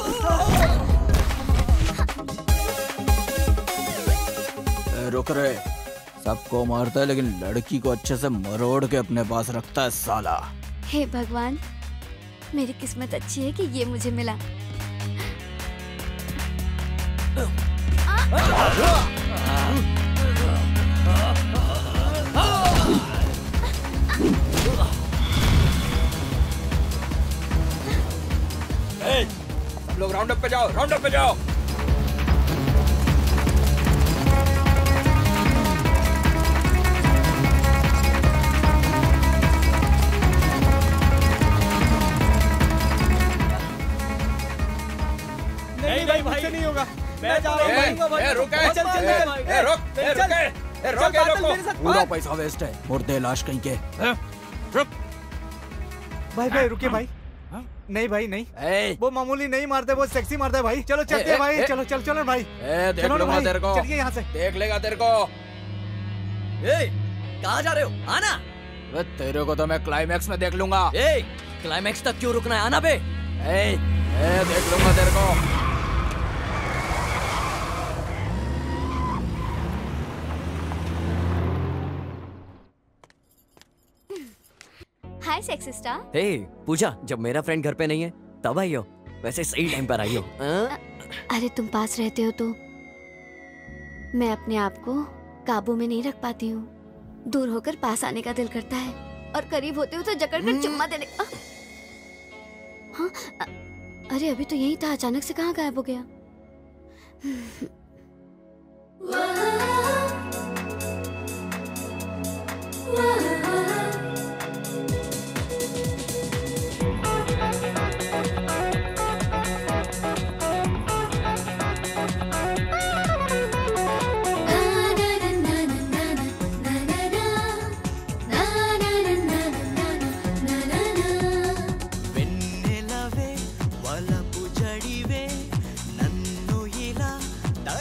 ए, रुक रे। सबको मारता है लेकिन लड़की को अच्छे से मरोड़ के अपने पास रखता है साला। हे भगवान, मेरी किस्मत अच्छी है कि ये मुझे मिला। ए, सब लोग राउंड अप पे जाओ, राउंड अप पे जाओ। नहीं भाई, मुझसे नहीं होगा। मैं जा रहा हूँ भाई। ए, रुक ए, चल चल ए, भाई। ए, रुक, ए, रुक, ए, ए, रुक, ए, रुको। पूरा पैसा वेस्ट है, मुर्दे लाश कहीं के। रुक। भाई भाई रुकिए भाई। नहीं भाई नहीं, ए, वो मामूली नहीं मारते, वो सेक्सी मारता है भाई। चलो चलते ए, हैं भाई। ए, चलो चलो चलो भाई। ए, देख चलो ना लूंगा भाई, तेरे को। चलिए यहाँ से। देख लेगा तेरे को। ए, कहाँ जा रहे हो? आना। वे तेरे को तो मैं क्लाइमैक्स में देख लूंगा। ए, क्लाइमैक्स तक क्यों रुकना है? आना बे। ए, ए, देख लूंगा तेरे को। हाय सेक्सी स्टार। हे पूजा, जब मेरा फ्रेंड घर पे नहीं है तब आई हो। वैसे सही टाइम पर आई हो। हाँ? अरे तुम पास रहते हो तो मैं अपने आप को काबू में नहीं रख पाती हूँ। दूर होकर पास आने का दिल करता है और करीब होते हो तो जकड़ कर चुम्मा देने। आ, हाँ, आ, अरे अभी तो यही था, अचानक से कहाँ गायब हो गया? వెన్నెలవే వలపు జడివే నన్ను ఇలా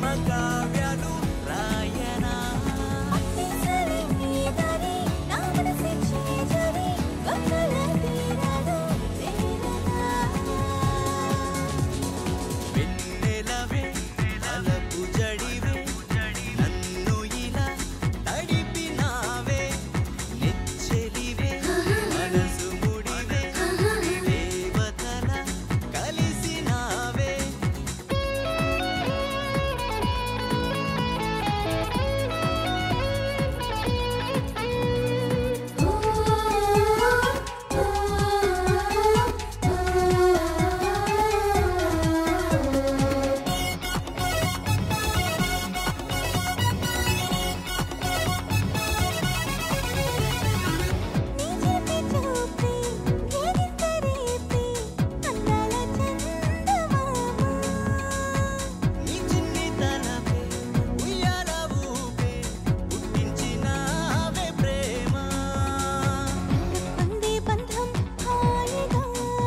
కావ్యాలు రాయనా వెన్నెలవే అలపు జడివే నన్ను ఇలా తడిపినావే నెచ్చెలివే మనసు ముడివే దేవతల కలిసినావే నీ చిన్ని తలపే ఉయ్యాల ఊపే పుట్టించినావే ప్రేమ అంది బంధం హాయిగా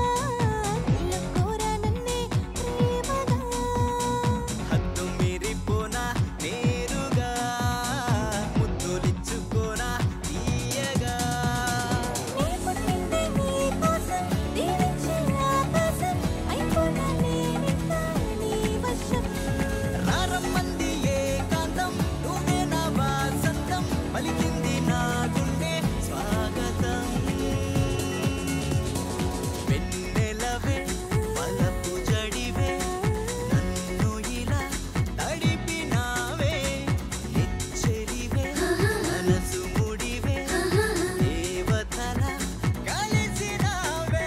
కోర నన్నే ప్రేమగా హద్దు మీరిపోనా నేరుగా ముద్దులిచ్చుకోనా తీయగా నీ పుట్టింది నీ కోసం దీవించే ఆకాశం అయిపోనా నేనింకా నీ వశం రారమ్మంది ఏకాంతం నువ్వే నా వాసంతం పలికింది నా గుండె స్వాగతం వెన్నెలవే వలపు జడివే నన్ను ఇలా తడిపినావే నెచ్చెలివే మనసు ముడివే దేవతల కలిసినావే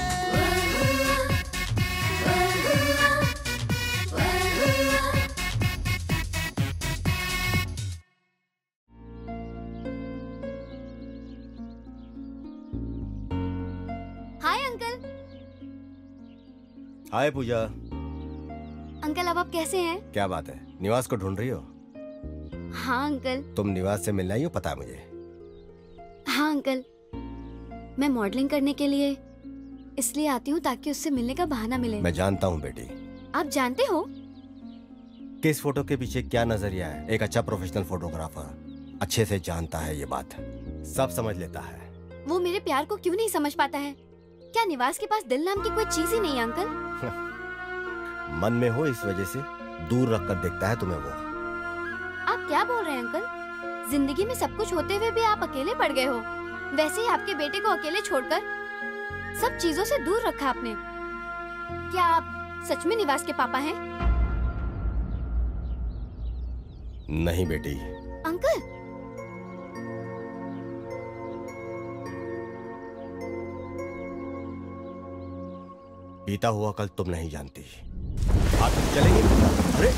हाय अंकल। हाय पूजा। अंकल अब आप कैसे हैं? क्या बात है, निवास को ढूंढ रही हो? हाँ अंकल। तुम निवास से मिलना ही हो, पता है मुझे। हाँ अंकल, मैं मॉडलिंग करने के लिए इसलिए आती हूँ ताकि उससे मिलने का बहाना मिले। मैं जानता हूँ बेटी आप जानते हो कि इस फोटो के पीछे क्या नजरिया है। एक अच्छा प्रोफेशनल फोटोग्राफर अच्छे से जानता है ये बात, सब समझ लेता है। वो मेरे प्यार को क्यों नहीं समझ पाता है? क्या निवास के पास दिल नाम की कोई चीज ही नहीं है अंकल? मन में हो इस वजह से दूर रख कर देखता है तुम्हें वो। आप क्या बोल रहे हैं अंकल? जिंदगी में सब कुछ होते हुए भी आप अकेले पड़ गए हो। वैसे ही आपके बेटे को अकेले छोड़कर सब चीजों से दूर रखा आपने। क्या आप सच में निवास के पापा हैं? नहीं बेटी। अंकल बीता हुआ कल तुम नहीं जानती। आप चलेंगे? अरे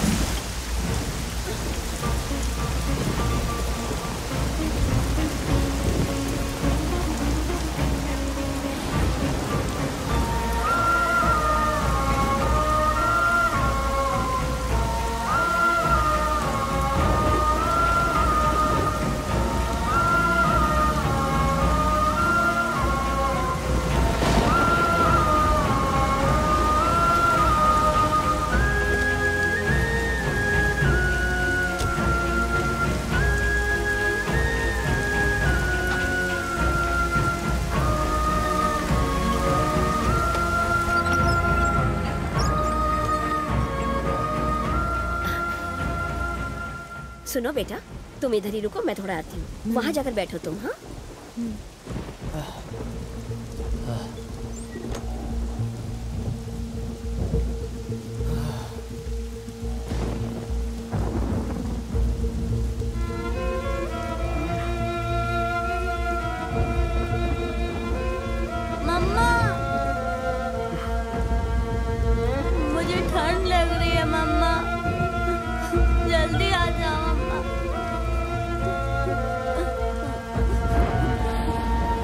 सुनो बेटा, तुम इधर ही रुको, मैं थोड़ा आती हूँ। वहाँ जाकर बैठो तुम। हाँ मम्मा, मुझे ठंड लग रही है मम्मा, जल्दी आ जाओ मम्मा।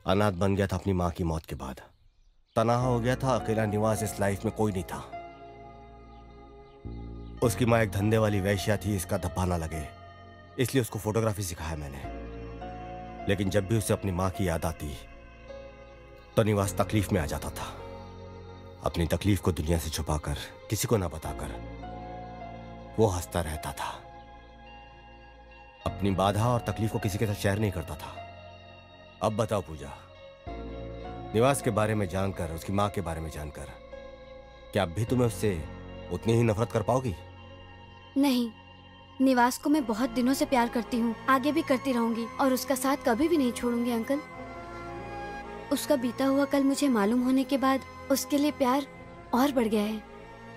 अनाथ बन गया था अपनी माँ की मौत के बाद। तनहा हो गया था, अकेला निवास, इस लाइफ में कोई नहीं था। उसकी माँ एक धंधे वाली वैश्या थी, इसका धब्बा ना लगे इसलिए उसको फोटोग्राफी सिखाया मैंने। लेकिन जब भी उसे अपनी माँ की याद आती तो निवास तकलीफ में आ जाता था। अपनी तकलीफ को दुनिया से छुपाकर, किसी को ना बताकर वो हंसता रहता था। अपनी बाधा और तकलीफ को किसी के साथ शेयर नहीं करता था। अब बताओ पूजा, निवास के बारे में जानकर, उसकी माँ के बारे में जानकर, क्या अब भी तुम्हें उससे उतनी ही नफरत कर पाओगी? नहीं, निवास को मैं बहुत दिनों से प्यार करती हूँ, आगे भी करती रहूंगी और उसका साथ कभी भी नहीं छोड़ूंगी अंकल। उसका बीता हुआ कल मुझे मालूम होने के बाद उसके लिए प्यार और बढ़ गया है।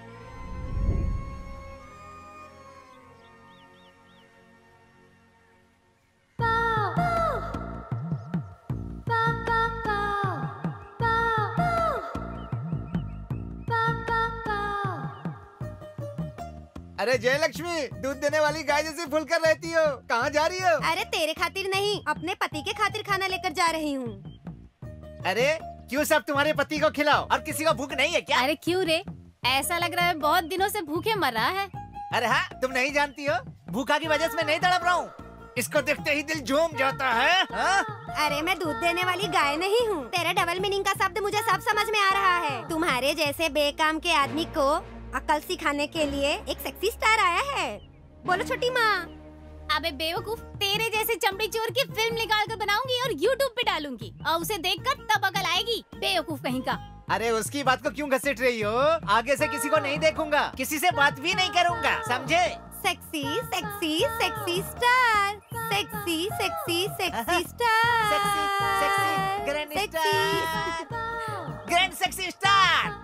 अरे जयलक्ष्मी, दूध देने वाली गाय जैसी फुलकर रहती हो, कहाँ जा रही हो? अरे तेरे खातिर नहीं, अपने पति के खातिर खाना लेकर जा रही हूँ। अरे क्यों सब तुम्हारे पति को खिलाओ और किसी को भूख नहीं है क्या? अरे क्यों रे, ऐसा लग रहा है बहुत दिनों से भूखे मर रहा है। अरे हाँ, तुम नहीं जानती हो, भूखा की वजह से मैं नहीं तड़प रहा हूँ। इसको देखते ही दिल झूम जाता है। हा? अरे मैं दूध देने वाली गाय नहीं हूँ। तेरे डबल मीनिंग का शब्द मुझे सब समझ में आ रहा है। तुम्हारे जैसे बेकाम के आदमी को अकल सिखाने के लिए एक सेक्सी स्टार आया है। बोलो छोटी माँ। अबे बेवकूफ, तेरे जैसे चमड़ी चोर की फिल्म निकाल कर बनाऊंगी और यूट्यूब पे डालूंगी और उसे देखकर तब अकल आएगी। बेवकूफ कहीं का। अरे उसकी बात को क्यों घसीट रही हो? आगे से किसी को नहीं देखूंगा, किसी से बात भी नहीं करूंगा, समझे? Sexy sexy sexy star, sexy sexy sexy star, sexy sexy grand star, grand sexy star.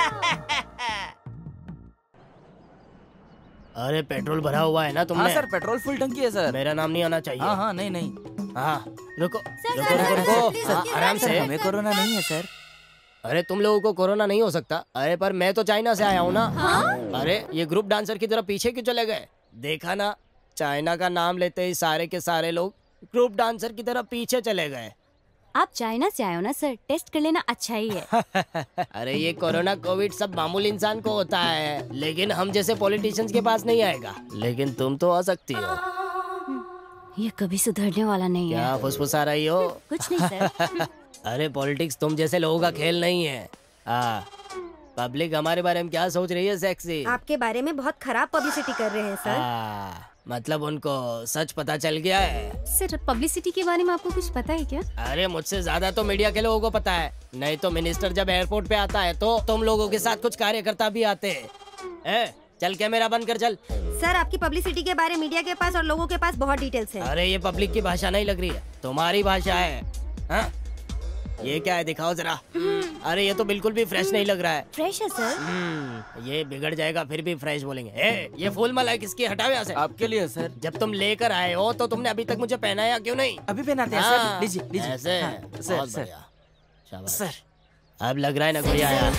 अरे पेट्रोल भरा हुआ है ना तुमने? हाँ सर, पेट्रोल फुल टंकी है सर। मेरा नाम नहीं आना चाहिए। हाँ हाँ, नहीं नहीं। हाँ रुको सर, रुको सर, रुको सर, रुको सर, हाँ, सर, आराम सर, से। हमें कोरोना नहीं है सर। अरे तुम लोगों को कोरोना नहीं हो सकता। अरे पर मैं तो चाइना से आया हूँ ना। हाँ? अरे ये ग्रुप डांसर की तरफ पीछे क्यों चले गए? देखा ना, चाइना का नाम लेते ही सारे के सारे लोग ग्रुप डांसर की तरफ पीछे चले गए। आप चाइना से आए हो ना सर, टेस्ट कर लेना अच्छा ही है। अरे ये कोरोना कोविड सब मामूली इंसान को होता है, लेकिन हम जैसे पॉलिटिशियंस के पास नहीं आएगा। लेकिन तुम तो आ सकती हो। ये कभी सुधरने वाला नहीं है। क्या फुसफुसा रही हो? कुछ नहीं सर। अरे पॉलिटिक्स तुम जैसे लोगों का खेल नहीं है। हाँ, पब्लिक हमारे बारे में क्या सोच रही है सेक्सी? आपके बारे में बहुत खराब पब्लिसिटी कर रहे हैं सर। हाँ, मतलब उनको सच पता चल गया है। सर पब्लिसिटी के बारे में आपको कुछ पता है क्या? अरे मुझसे ज्यादा तो मीडिया के लोगों को पता है। नहीं तो मिनिस्टर जब एयरपोर्ट पे आता है तो तुम लोगों के साथ कुछ कार्यकर्ता भी आते हैं। ए, चल कैमरा बंद कर चल। सर आपकी पब्लिसिटी के बारे में मीडिया के पास और लोगों के पास बहुत डिटेल्स है। अरे ये पब्लिक की भाषा नहीं लग रही है, तुम्हारी भाषा है। हाँ? ये क्या है, दिखाओ जरा। अरे ये तो बिल्कुल भी फ्रेश नहीं लग रहा है। फ्रेश है सर। हम्म, ये बिगड़ जाएगा फिर भी फ्रेश बोलेंगे। ए, ये फूल माला किसकी, हटाओ यहाँ से। आपके लिए सर। जब तुम लेकर आए हो तो तुमने अभी तक मुझे पहनाया क्यों नहीं? अभी पहनाते हैं हाँ, सर। लीजिए लीजिए। ऐसे हाँ, सर, बहुत सर। बढ़िया, शाबाश। सर अब लग रहा है ना कोई आया।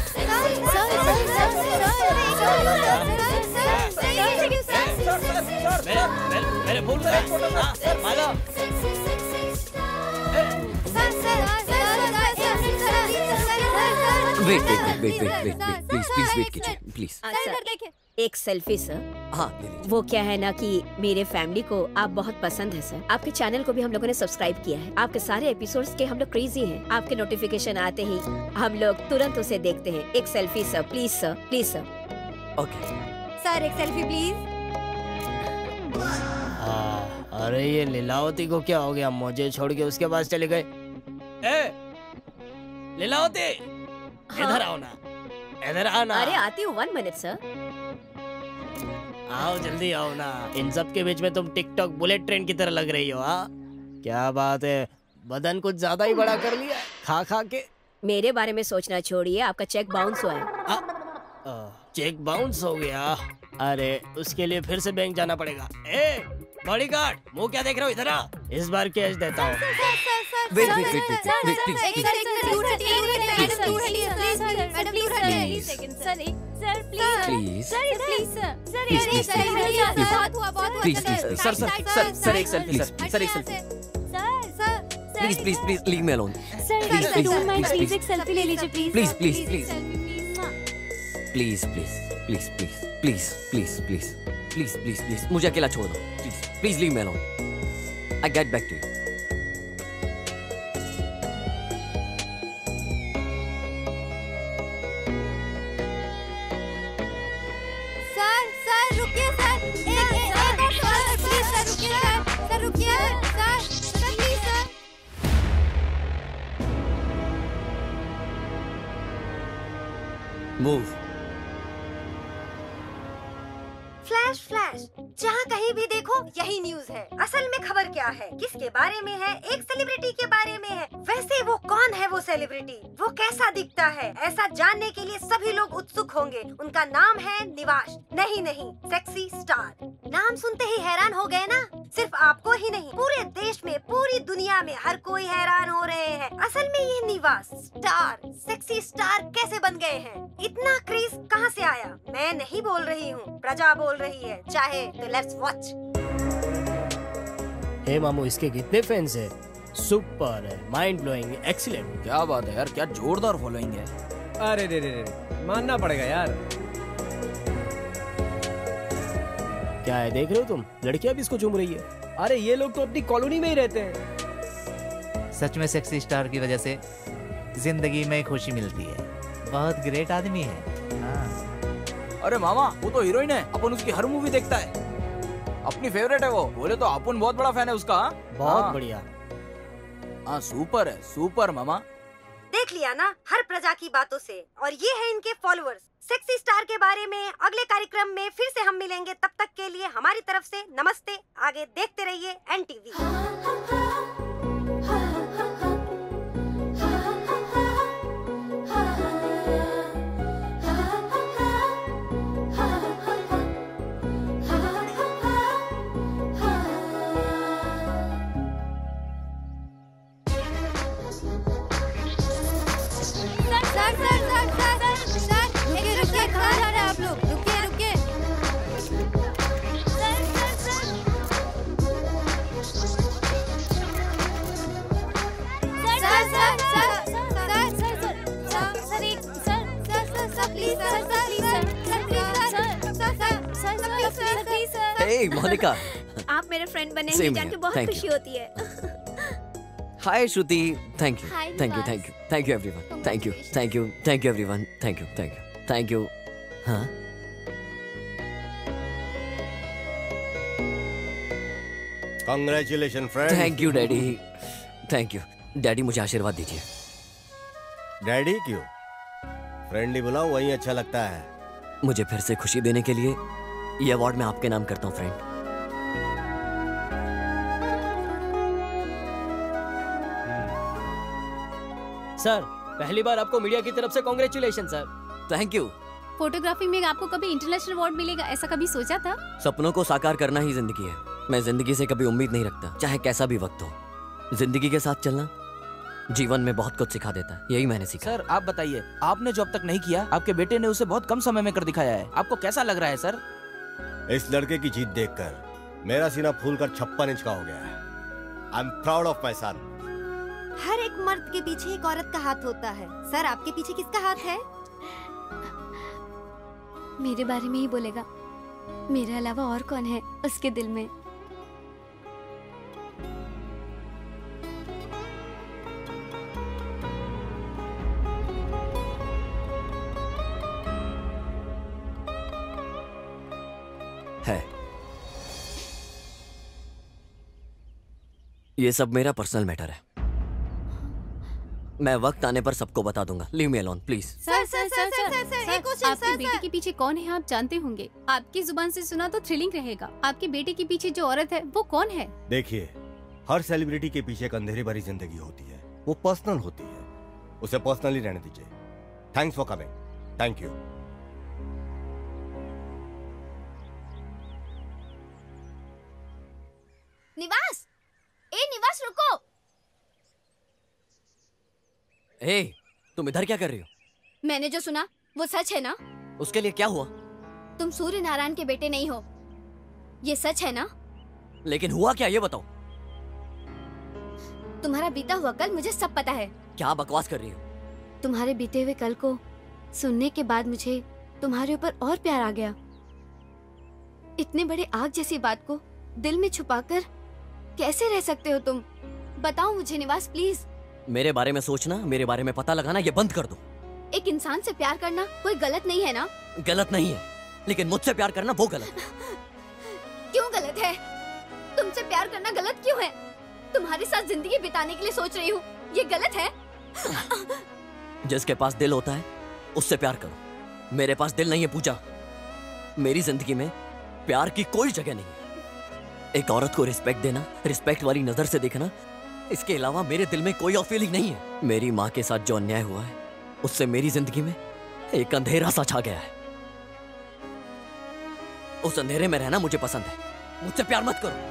मेरे मेरे मेरे फूल माला। Wait wait wait wait wait wait please please wait कीजिए प्लीज। सर एक सेल्फी सर। हाँ ले लीजिए। वो क्या है ना कि मेरे फैमिली को आप बहुत पसंद है सर। आपके चैनल को भी हम लोगों ने सब्सक्राइब किया है। आपके सारे एपिसोड्स के हम लोग क्रेजी हैं। आपके नोटिफिकेशन आते ही हम लोग तुरंत उसे देखते हैं। एक selfie sir, please sir, please sir. Okay sir एक सेल्फी प्लीज। हाँ, अरे ये लीलावती को क्या हो गया, मुझे छोड़ के उसके पास चले गए। ए, लीलावती इधर आओ ना, इधर आओ ना। अरे आती हूँ, वन मिनट सर। आओ जल्दी आओ ना। इन सब के बीच में तुम टिकटॉक बुलेट ट्रेन की तरह लग रही हो। हाँ क्या बात है, बदन कुछ ज्यादा ही बड़ा कर लिया खा खा के। मेरे बारे में सोचना छोड़िए, आपका चेक बाउंस हुआ है। चेक बाउंस हो गया? अरे उसके लिए फिर से बैंक जाना पड़ेगा। ए बॉडीगार्ड, मुंह क्या देख रहे हो, इधर आ। इस बार कैश देता हूँ। Wait wait wait wait wait please please sir sir sir sir एक सेल्फी सर सर एक selfie please please please leave me alone. Sir please please don't mind, please please एक सेल्फी ले लीजिए please. Please please please please please please please please please please please please मुझे अकेला छोड़ दो please please leave me alone I get back to you. Sir sir रुकिए sir, एक एक एक और सवाल सर, प्लीज सर रुकिए सर, सर रुकिए sir, sir please sir. Move. Flash flash, जहाँ कहीं भी देखो यही न्यूज है। असल में खबर क्या है, किसके बारे में है? एक सेलिब्रिटी के बारे में है। वैसे वो कौन है वो सेलिब्रिटी, वो कैसा दिखता है? ऐसा जानने के लिए सभी लोग उत्सुक होंगे। उनका नाम है निवास, नहीं नहीं सेक्सी स्टार। नाम सुनते ही हैरान हो गए ना? सिर्फ आपको ही नहीं, पूरे देश में, पूरी दुनिया में हर कोई हैरान हो रहे हैं। असल में ये निवास स्टार, सेक्सी स्टार कैसे बन गए हैं? इतना क्रेज कहाँ से आया? मैं नहीं बोल रही हूँ, प्रजा बोल रही है। चाहे तो लेट्स वॉच। हे मामू, इसके कितने फैंस हैं? सुपर है, माइंड ब्लोइंग, एक्सीलेंट। क्या बात है यार, क्या जोरदार फॉलोइंग है। अरे रे रे रे, मानना पड़ेगा यार। क्या है देख रहे हो तुम? लड़कियां भी इसको चूम रही है। अरे ये लोग तो अपनी कॉलोनी में ही रहते हैं। सच में सेक्सी स्टार की वजह से जिंदगी में खुशी मिलती है। बहुत ग्रेट आदमी है। हाँ। अरे मामा, वो तो हीरोइन है, अपन उसकी हर मूवी देखता है, अपनी फेवरेट है वो। बोले तो अपन बहुत बड़ा फैन है उसका। बहुत हाँ। बढ़िया। हाँ सुपर है, सुपर मामा। देख लिया ना हर प्रजा की बातों से। और ये है इनके फॉलोअर्स। सेक्सी स्टार के बारे में अगले कार्यक्रम में फिर से हम मिलेंगे। तब तक के लिए हमारी तरफ से नमस्ते। आगे देखते रहिए N T V. Sir sir sir sir sir sir रुकिए रुकिए, कहाँ जा रहे हैं आप लोग? रुकिए रुकिए। Sir sir sir sir sir sir sir sir sir एक sir sir sir sir please sir sir please sir sir please sir sir sir sir sir sir please sir. Hey Monica, आप मेरे फ्रेंड बने Same हैं जान here. के बहुत Thank खुशी you. होती है। Hi Shruti, thank you Hi, thank you Nivas. Thank you thank you everyone, thank you thank you thank you everyone, thank you thank you thank you. हाँ congratulation friend. Thank you daddy, thank you daddy. मुझे आशीर्वाद दीजिए। Daddy क्यों? Friendly बुलाओ, वही अच्छा लगता है। मुझे फिर से खुशी देने के लिए ये अवार्ड मैं आपके नाम करता हूँ फ्रेंड। सर, पहली बार आपको मीडिया की तरफ से congratulation sir. Thank you. Photography में आपको कभी इंटरनेशनल अवार्ड मिलेगा ऐसा कभी सोचा था? सपनों को साकार करना ही जिंदगी है। मैं जिंदगी से कभी उम्मीद नहीं रखता, चाहे कैसा भी वक्त हो। जिंदगी के साथ चलना जीवन में बहुत कुछ सिखा देता है, यही मैंने सीखा। सर आप बताइए, आपने जो अब तक नहीं किया, आपके बेटे ने उसे बहुत कम समय में कर दिखाया है। आपको कैसा लग रहा है सर? इस लड़के की जीत देखकर मेरा सीना फूलकर छप्पन इंच का हो गया है। I am proud of my son. हर एक मर्द के पीछे एक औरत का हाथ होता है। सर आपके पीछे किसका हाथ है? मेरे बारे में ही बोलेगा। मेरे अलावा और कौन है उसके दिल में? है ये सब मेरा पर्सनल मैटर है। मैं वक्त आने पर सबको बता दूंगा। Leave me alone please. Sir sir sir sir sir, sir, sir, एक क्वेश्चन, आपके सर, बेटे सर। के पीछे कौन है आप जानते होंगे। आपकी जुबान से सुना तो थ्रिलिंग रहेगा। आपके बेटे के पीछे जो औरत है वो कौन है? देखिए, हर सेलिब्रिटी के पीछे एक अंधेरी भरी जिंदगी होती है। वो पर्सनल होती है, उसे पर्सनली रहने दीजिए। Thanks for coming. Thank you. Nivas, ए निवास रुको। हे, तुम इधर क्या कर रही हो? मैंने जो सुना वो सच है ना? उसके लिए क्या हुआ? तुम सूर्य नारायण के बेटे नहीं हो, ये सच है ना? लेकिन हुआ क्या ये बताओ। तुम्हारा बीता हुआ कल मुझे सब पता है। क्या बकवास कर रही हो? तुम्हारे बीते हुए कल को सुनने के बाद मुझे तुम्हारे ऊपर और प्यार आ गया। इतने बड़े आग जैसी बात को दिल में छुपाकर कैसे रह सकते हो तुम? बताओ मुझे निवास प्लीज। मेरे बारे में सोचना, मेरे बारे में पता लगाना ये बंद कर दो। एक इंसान से प्यार करना कोई गलत नहीं है ना? गलत नहीं है, लेकिन मुझसे प्यार करना वो गलत है। क्यों गलत है? तुमसे प्यार करना गलत क्यों है? तुम्हारे साथ जिंदगी बिताने के लिए सोच रही हूँ, ये गलत है? जिसके पास दिल होता है उससे प्यार करो। मेरे पास दिल नहीं है पूजा। मेरी जिंदगी में प्यार की कोई जगह नहीं है। एक औरत को रिस्पेक्ट देना, रिस्पेक्ट वाली नजर से देखना, इसके अलावा मेरे दिल में कोई और फीलिंग नहीं है। मेरी माँ के साथ जो अन्याय हुआ है उससे मेरी जिंदगी में एक अंधेरा सा छा गया है। उस अंधेरे में रहना मुझे पसंद है। मुझसे प्यार मत करो।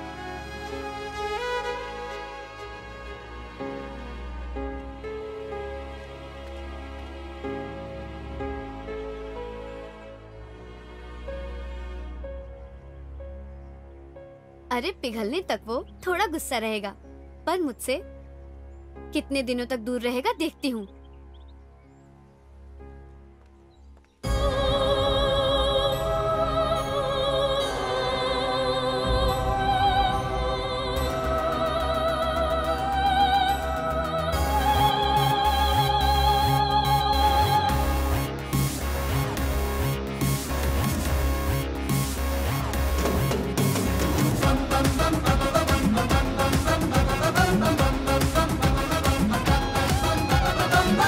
अरे पिघलने तक वो थोड़ा गुस्सा रहेगा, पर मुझसे कितने दिनों तक दूर रहेगा देखती हूँ। bum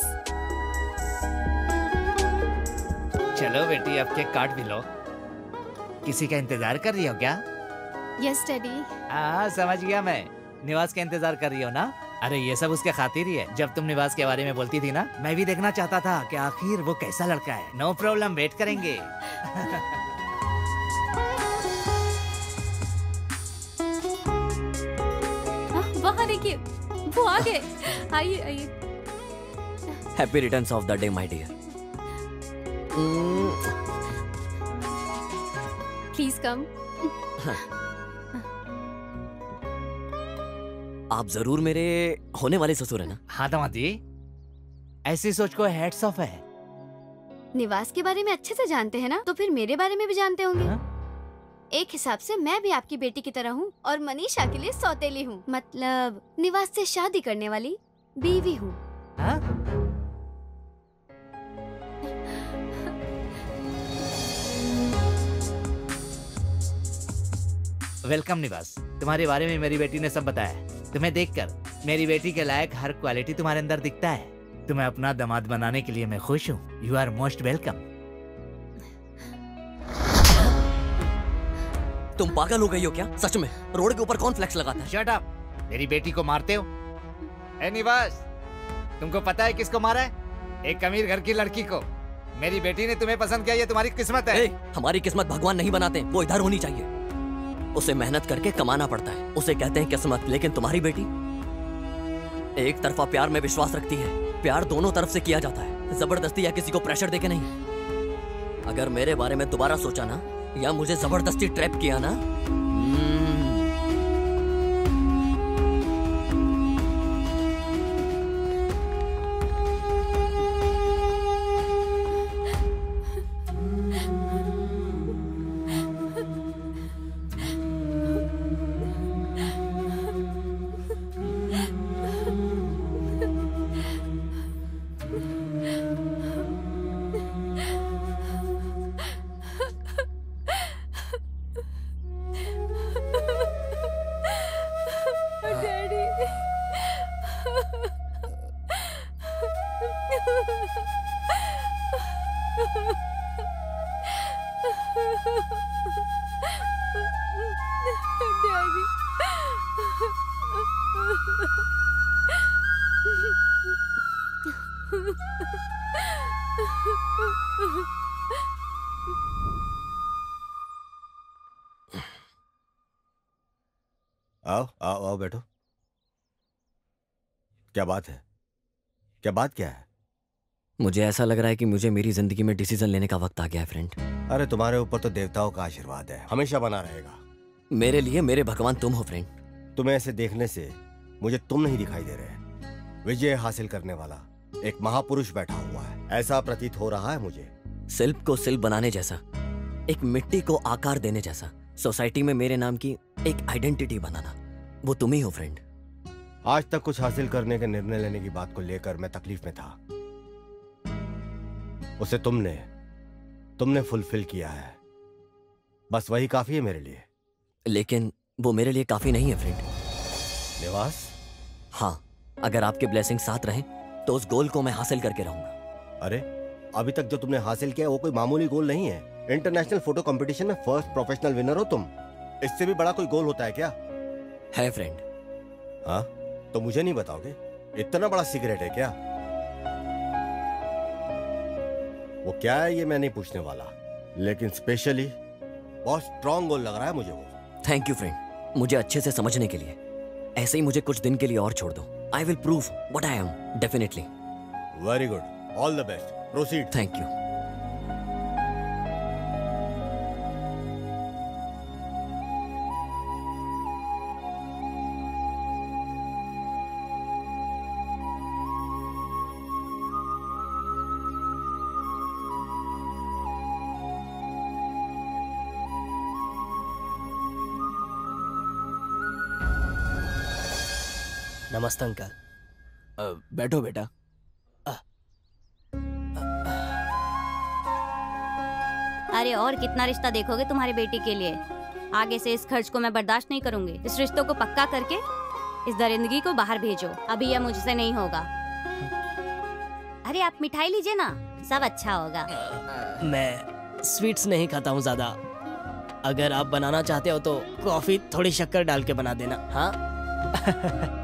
चलो बेटी, अब केक काट भी लो। किसी का इंतजार कर रही हो क्या? Yes daddy. हाँ समझ गया मैं, निवास का इंतजार कर रही हो ना? अरे ये सब उसके खातिर ही है। जब तुम निवास के बारे में बोलती थी ना, मैं भी देखना चाहता था कि आखिर वो कैसा लड़का है। नो प्रॉब्लम, वेट करेंगे। वहाँ देखिए, वो आ गए। आइए आइए। Happy returns of the day my dear. Please come. आप जरूर मेरे होने वाले ससुर है ना? हाँ दामाद जी, ऐसी सोच को हैट्स ऑफ है। निवास के बारे में अच्छे से जानते हैं ना, तो फिर मेरे बारे में भी जानते होंगे। हा? एक हिसाब से मैं भी आपकी बेटी की तरह हूँ और मनीषा के लिए सौतेली हूँ, मतलब निवास से शादी करने वाली बीवी हूँ। वेलकम निवास, तुम्हारे बारे में मेरी बेटी ने सब बताया। तुम्हें देखकर मेरी बेटी के लायक हर क्वालिटी तुम्हारे अंदर दिखता है। तुम्हें अपना दामाद बनाने के लिए मैं खुश हूँ। You are most welcome. तुम पागल हो गई हो क्या? सच में रोड के ऊपर कौन फ्लेक्स लगाता है? Shut up! मेरी बेटी को मारते हो? ए निवास, तुमको पता है किसको मारा है? एक अमीर घर की लड़की को। मेरी बेटी ने तुम्हें पसंद किया, ये तुम्हारी किस्मत है। ए, हमारी किस्मत भगवान नहीं बनाते, वो इधर होनी चाहिए। उसे मेहनत करके कमाना पड़ता है, उसे कहते हैं किस्मत। लेकिन तुम्हारी बेटी एक तरफा प्यार में विश्वास रखती है। प्यार दोनों तरफ से किया जाता है, जबरदस्ती या किसी को प्रेशर देके नहीं। अगर मेरे बारे में दोबारा सोचा ना, या मुझे जबरदस्ती ट्रैप किया ना, आओ आओ आओ बैठो। क्या बात है? क्या बात क्या है? मुझे ऐसा लग रहा है कि मुझे मेरी जिंदगी में डिसीजन लेने का वक्त आ गया है फ्रेंड। अरे तुम्हारे ऊपर तो देवताओं का आशीर्वाद है, हमेशा बना रहेगा। मेरे लिए मेरे भगवान तुम हो फ्रेंड। तुम्हें ऐसे देखने से मुझे तुम नहीं दिखाई दे रहे। विजय हासिल करने वाला एक महापुरुष बैठा हुआ है, ऐसा प्रतीत हो रहा है मुझे। शिल्प को शिल्प बनाने जैसा, एक मिट्टी को आकार देने जैसा, सोसाइटी में मेरे नाम की एक आइडेंटिटी बनाना, वो तुम ही हो फ्रेंड। आज तक कुछ हासिल करने के निर्णय लेने की बात को लेकर मैं तकलीफ में था, उसे तुमने तुमने फुलफिल किया है, बस वही काफी है मेरे लिए। लेकिन वो मेरे लिए काफी नहीं है फ्रेंड। निवास, हाँ, अगर आपके ब्लेसिंग साथ रहे तो उस गोल को मैं हासिल करके रहूंगा। अरे अभी तक जो तुमने हासिल किया वो कोई मामूली गोल नहीं है। इंटरनेशनल फोटो कंपटीशन में फर्स्ट प्रोफेशनल विनर हो तुम, इससे भी बड़ा कोई गोल होता है क्या? है फ्रेंड। हाँ, तो मुझे नहीं बताओगे? इतना बड़ा सीक्रेट है क्या? वो क्या है ये मैं नहीं पूछने वाला, लेकिन स्पेशली बहुत स्ट्रॉन्ग गोल लग रहा है मुझे वो। थैंक यू फ्रेंड, मुझे अच्छे से समझने के लिए। ऐसे ही मुझे कुछ दिन के लिए और छोड़ दो। I will prove what I am, definitely. Very good, all the best, proceed. Thank you. नमस्ते अंकल। बैठो बेटा। अरे और कितना रिश्ता देखोगे तुम्हारी बेटी के लिए? आगे से इस खर्च को मैं बर्दाश्त नहीं करूंगी। इस रिश्तों को पक्का करके इस दरिंदगी को बाहर भेजो। अभी यह मुझसे नहीं होगा। अरे आप मिठाई लीजिए ना, सब अच्छा होगा। मैं स्वीट्स नहीं खाता हूँ ज्यादा। अगर आप बनाना चाहते हो तो कॉफी थोड़ी शक्कर डाल के बना देना। हाँ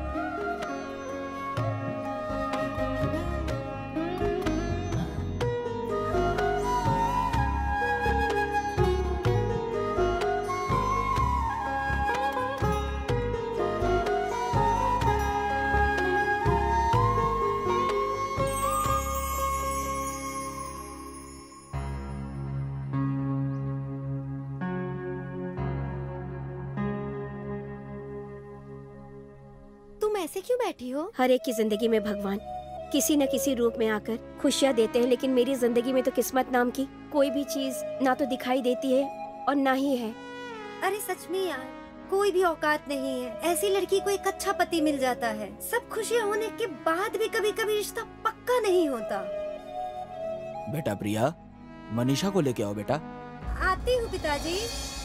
तुम ऐसे क्यों बैठी हो? हर एक की जिंदगी में भगवान किसी न किसी रूप में आकर खुशियाँ देते हैं, लेकिन मेरी जिंदगी में तो किस्मत नाम की कोई भी चीज ना तो दिखाई देती है और ना ही है। अरे सच में यार, कोई भी औकात नहीं है। ऐसी लड़की को एक अच्छा पति मिल जाता है। सब खुशियाँ होने के बाद भी कभी कभी रिश्ता पक्का नहीं होता। बेटा प्रिया, मनीषा को लेके आओ बेटा। आती हूँ पिताजी।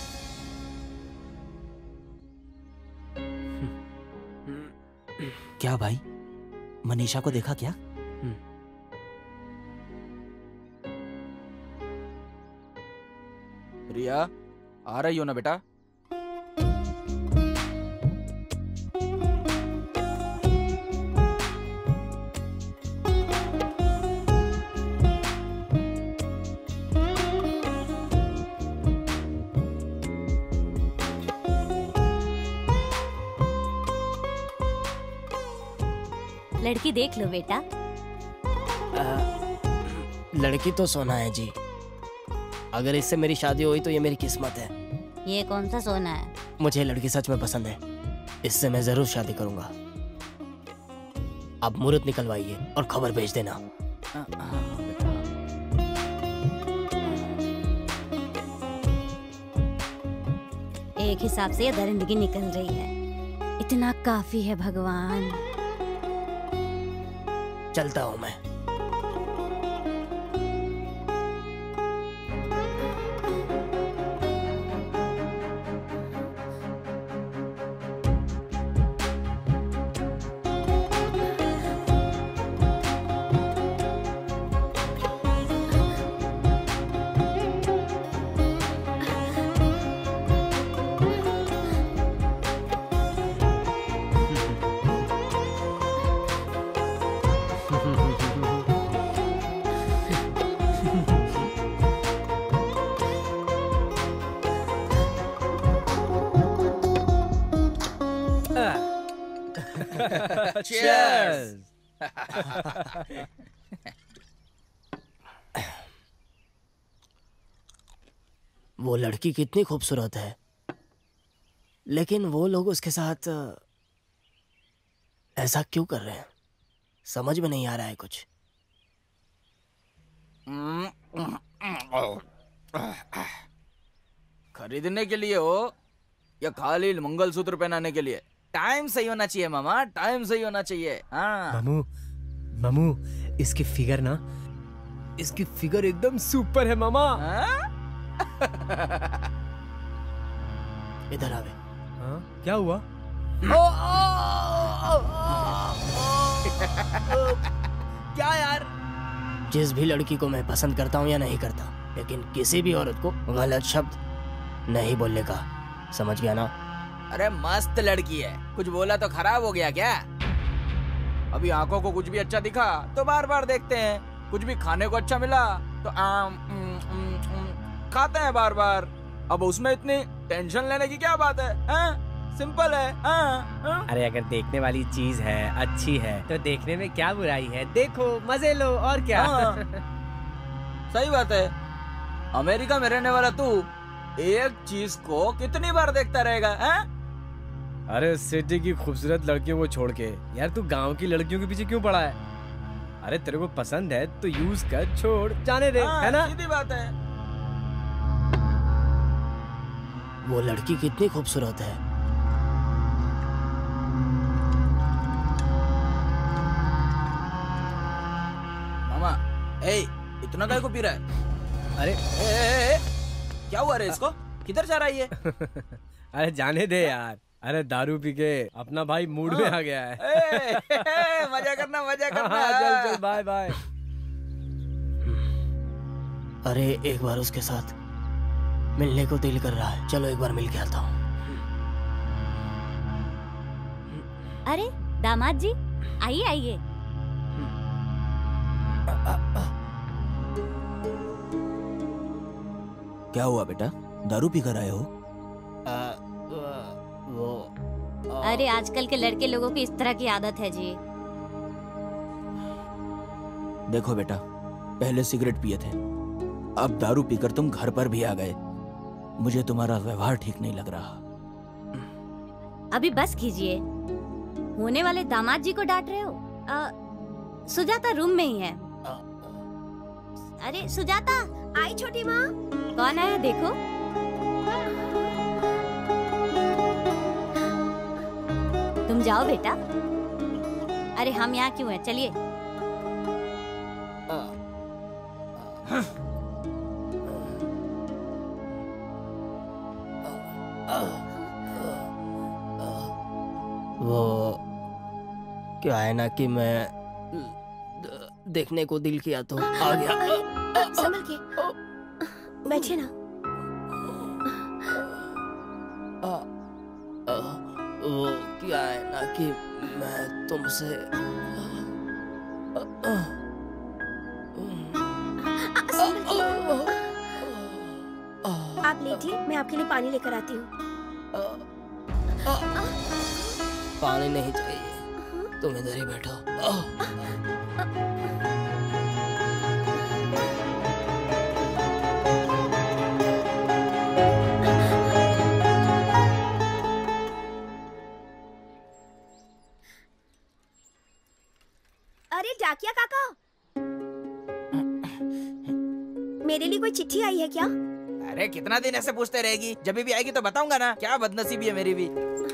क्या भाई, मनीषा को देखा क्या? प्रिया, आ रही हो ना बेटा? लड़की देख लो बेटा। आ, लड़की तो सोना है जी। अगर इससे मेरी शादी हुई तो ये मेरी किस्मत है। ये कौन सा सोना है? मुझे लड़की सच में पसंद है। इससे मैं जरूर शादी करूंगा। आप मुहूर्त निकलवाइए और खबर भेज देना। एक हिसाब से ये दरिंदगी निकल रही है। इतना काफी है भगवान। चलता हूं मैं। Cheers! वो लड़की कितनी खूबसूरत है, लेकिन वो लोग उसके साथ ऐसा क्यों कर रहे हैं? समझ में नहीं आ रहा है कुछ। खरीदने के लिए हो या खाली मंगलसूत्र पहनाने के लिए? टाइम सही होना चाहिए मामा, टाइम सही होना चाहिए। हाँ मामू, मामू, इसकी फिगर ना, इसकी फिगर एकदम सुपर है मामा। इधर आवे। हाँ, क्या हुआ? क्या यार? जिस भी लड़की को मैं पसंद करता हूँ या नहीं करता, लेकिन किसी भी औरत को गलत शब्द नहीं बोलने का, समझ गया ना? अरे मस्त लड़की है, कुछ बोला तो खराब हो गया क्या? अभी आंखों को कुछ भी अच्छा दिखा तो बार बार देखते हैं, कुछ भी खाने को अच्छा मिला तो आम उम, उम, उम, खाते हैं बार बार। अब उसमें इतनी टेंशन लेने की क्या बात है? हाँ? सिंपल है। हाँ? हाँ? अरे अगर देखने वाली चीज है, अच्छी है, तो देखने में क्या बुराई है? देखो, मजे लो, और क्या? हाँ। सही बात है। अमेरिका में रहने वाला तू एक चीज को कितनी बार देखता रहेगा? हैं? अरे सिटी की खूबसूरत लड़कियों को छोड़ के यार तू गांव की लड़कियों के पीछे क्यों पड़ा है? अरे तेरे को पसंद है तो यूज कर, छोड़, जाने दे। हाँ, है ना? सीधी बात है। वो लड़की कितनी खूबसूरत है। मामा, ए, इतना काय को पी रहा है? अरे ए, ए, ए, क्या हुआ रे इसको? किधर जा रहा है ये? अरे जाने दे यार। अरे दारू पी के अपना भाई मूड में आ गया है। ए, ए, मजा करना, मजा करना। हाँ, चल चल, बाय बाय। अरे एक बार उसके साथ मिलने को दिल कर रहा है, चलो एक बार मिल के आता हूँ। अरे दामाद जी, आइए आइए। क्या हुआ बेटा, दारू पी कर आए हो? आ, वो आ, अरे आजकल के लड़के लोगों की इस तरह की आदत है जी। देखो बेटा, पहले सिगरेट पिए थे, अब दारू पीकर तुम घर पर भी आ गए। मुझे तुम्हारा व्यवहार ठीक नहीं लग रहा। अभी बस कीजिए, होने वाले दामाद जी को डांट रहे हो? आ, सुजाता रूम में ही है। अरे सुजाता, आई छोटी माँ। कौन आया देखो। तुम जाओ बेटा। अरे हम यहाँ क्यों हैं, चलिए। वो क्या है ना कि मैं देखने को दिल किया तो आ गया। संभल के बैठिए ना। वो क्या है ना कि मैं तुमसे आप लेटिए, मैं आपके लिए पानी लेकर आती हूँ। पानी नहीं चाहिए, तुम इधर ही बैठो। अरे डाकिया काका, मेरे लिए कोई चिट्ठी आई है क्या? अरे कितना दिन ऐसे पूछते रहेगी, जब भी आएगी तो बताऊंगा ना। क्या बदनसीबी है मेरी भी।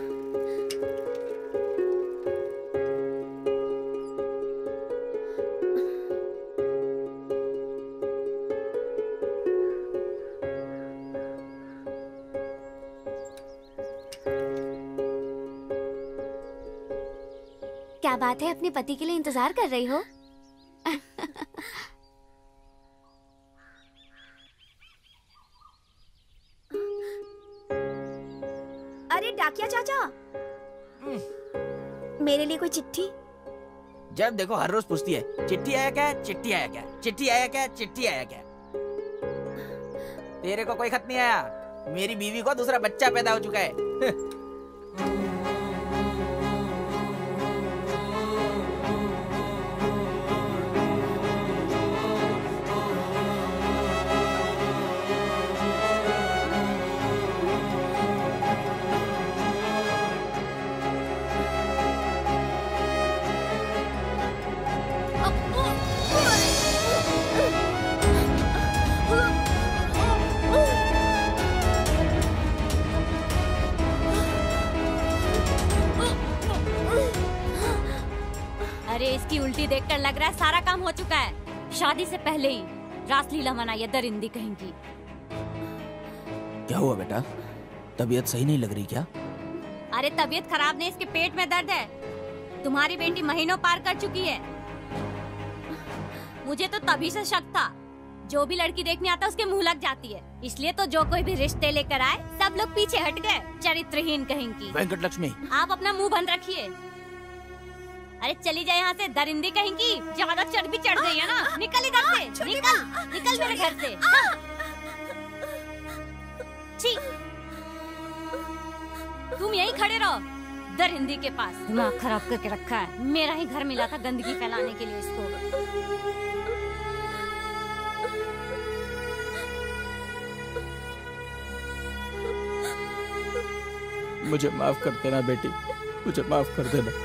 क्या बात है, अपने पति के लिए इंतजार कर रही हो? अरे डाकिया चाचा, मेरे लिए कोई चिट्ठी? जब देखो हर रोज पूछती है, चिट्ठी आया क्या, चिट्ठी आया क्या, चिट्ठी आया क्या, चिट्ठी आया क्या। तेरे को कोई खत नहीं आया, मेरी बीवी को दूसरा बच्चा पैदा हो चुका है। अरे इसकी उल्टी देखकर लग रहा है सारा काम हो चुका है। शादी से पहले ही रासलीला मनाई है दरिंदी कहेंगी। क्या हुआ बेटा, तबीयत सही नहीं लग रही क्या? अरे तबीयत खराब नहीं, इसके पेट में दर्द है। तुम्हारी बेटी महीनों पार कर चुकी है। मुझे तो तभी से शक था, जो भी लड़की देखने आता उसके मुंह लग जाती है। इसलिए तो जो कोई भी रिश्ते लेकर आए सब लोग पीछे हट गए, चरित्रहीन कहेंगी। वेंकट लक्ष्मी, आप अपना मुंह बंद रखिए। अरे चली जाए यहाँ से दरिंदी कहेंगी, ज्यादा चढ़ भी चढ़ गई है ना। निकल इधर से, निकल निकल मेरे घर से। छी, तुम यहीं खड़े रहो दरिंदी के पास। दिमाग खराब करके रखा है। मेरा ही घर मिला था गंदगी फैलाने के लिए इसको। मुझे माफ कर देना बेटी, मुझे माफ कर देना।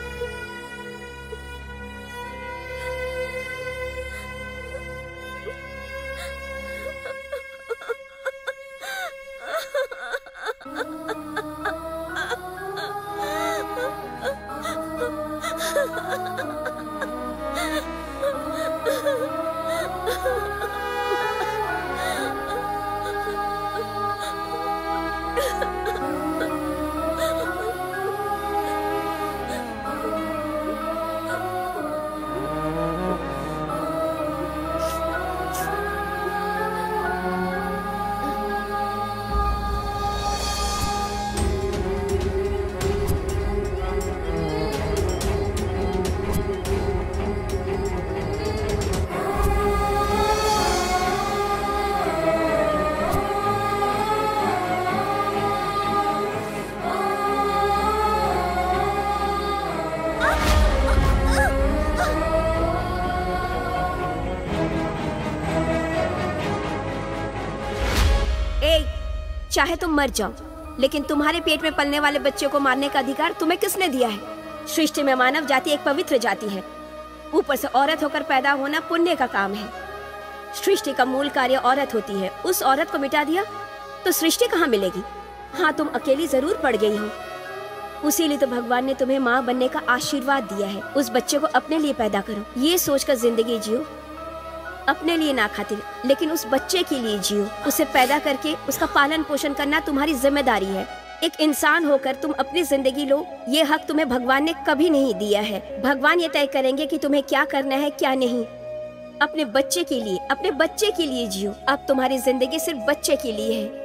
चाहे तुम मर जाओ, लेकिन तुम्हारे पेट में पलने वाले बच्चे को मारने का अधिकार तुम्हें किसने दिया है? सृष्टि में मानव जाति एक पवित्र जाति है, ऊपर से औरत होकर पैदा होना पुण्य का काम है। सृष्टि का मूल कार्य औरत होती है, उस औरत को मिटा दिया तो सृष्टि कहाँ मिलेगी? हाँ, तुम अकेली जरूर पड़ गई हो, उसीलिए तो भगवान ने तुम्हें माँ बनने का आशीर्वाद दिया है। उस बच्चे को अपने लिए पैदा करो, ये सोचकर जिंदगी जियो, अपने लिए ना खातिर, लेकिन उस बच्चे के लिए जियो। उसे पैदा करके उसका पालन पोषण करना तुम्हारी जिम्मेदारी है। एक इंसान होकर तुम अपनी जिंदगी लो, ये हक तुम्हें भगवान ने कभी नहीं दिया है। भगवान ये तय करेंगे कि तुम्हें क्या करना है क्या नहीं। अपने बच्चे के लिए, अपने बच्चे के लिए जियो। अब तुम्हारी जिंदगी सिर्फ बच्चे के लिए है।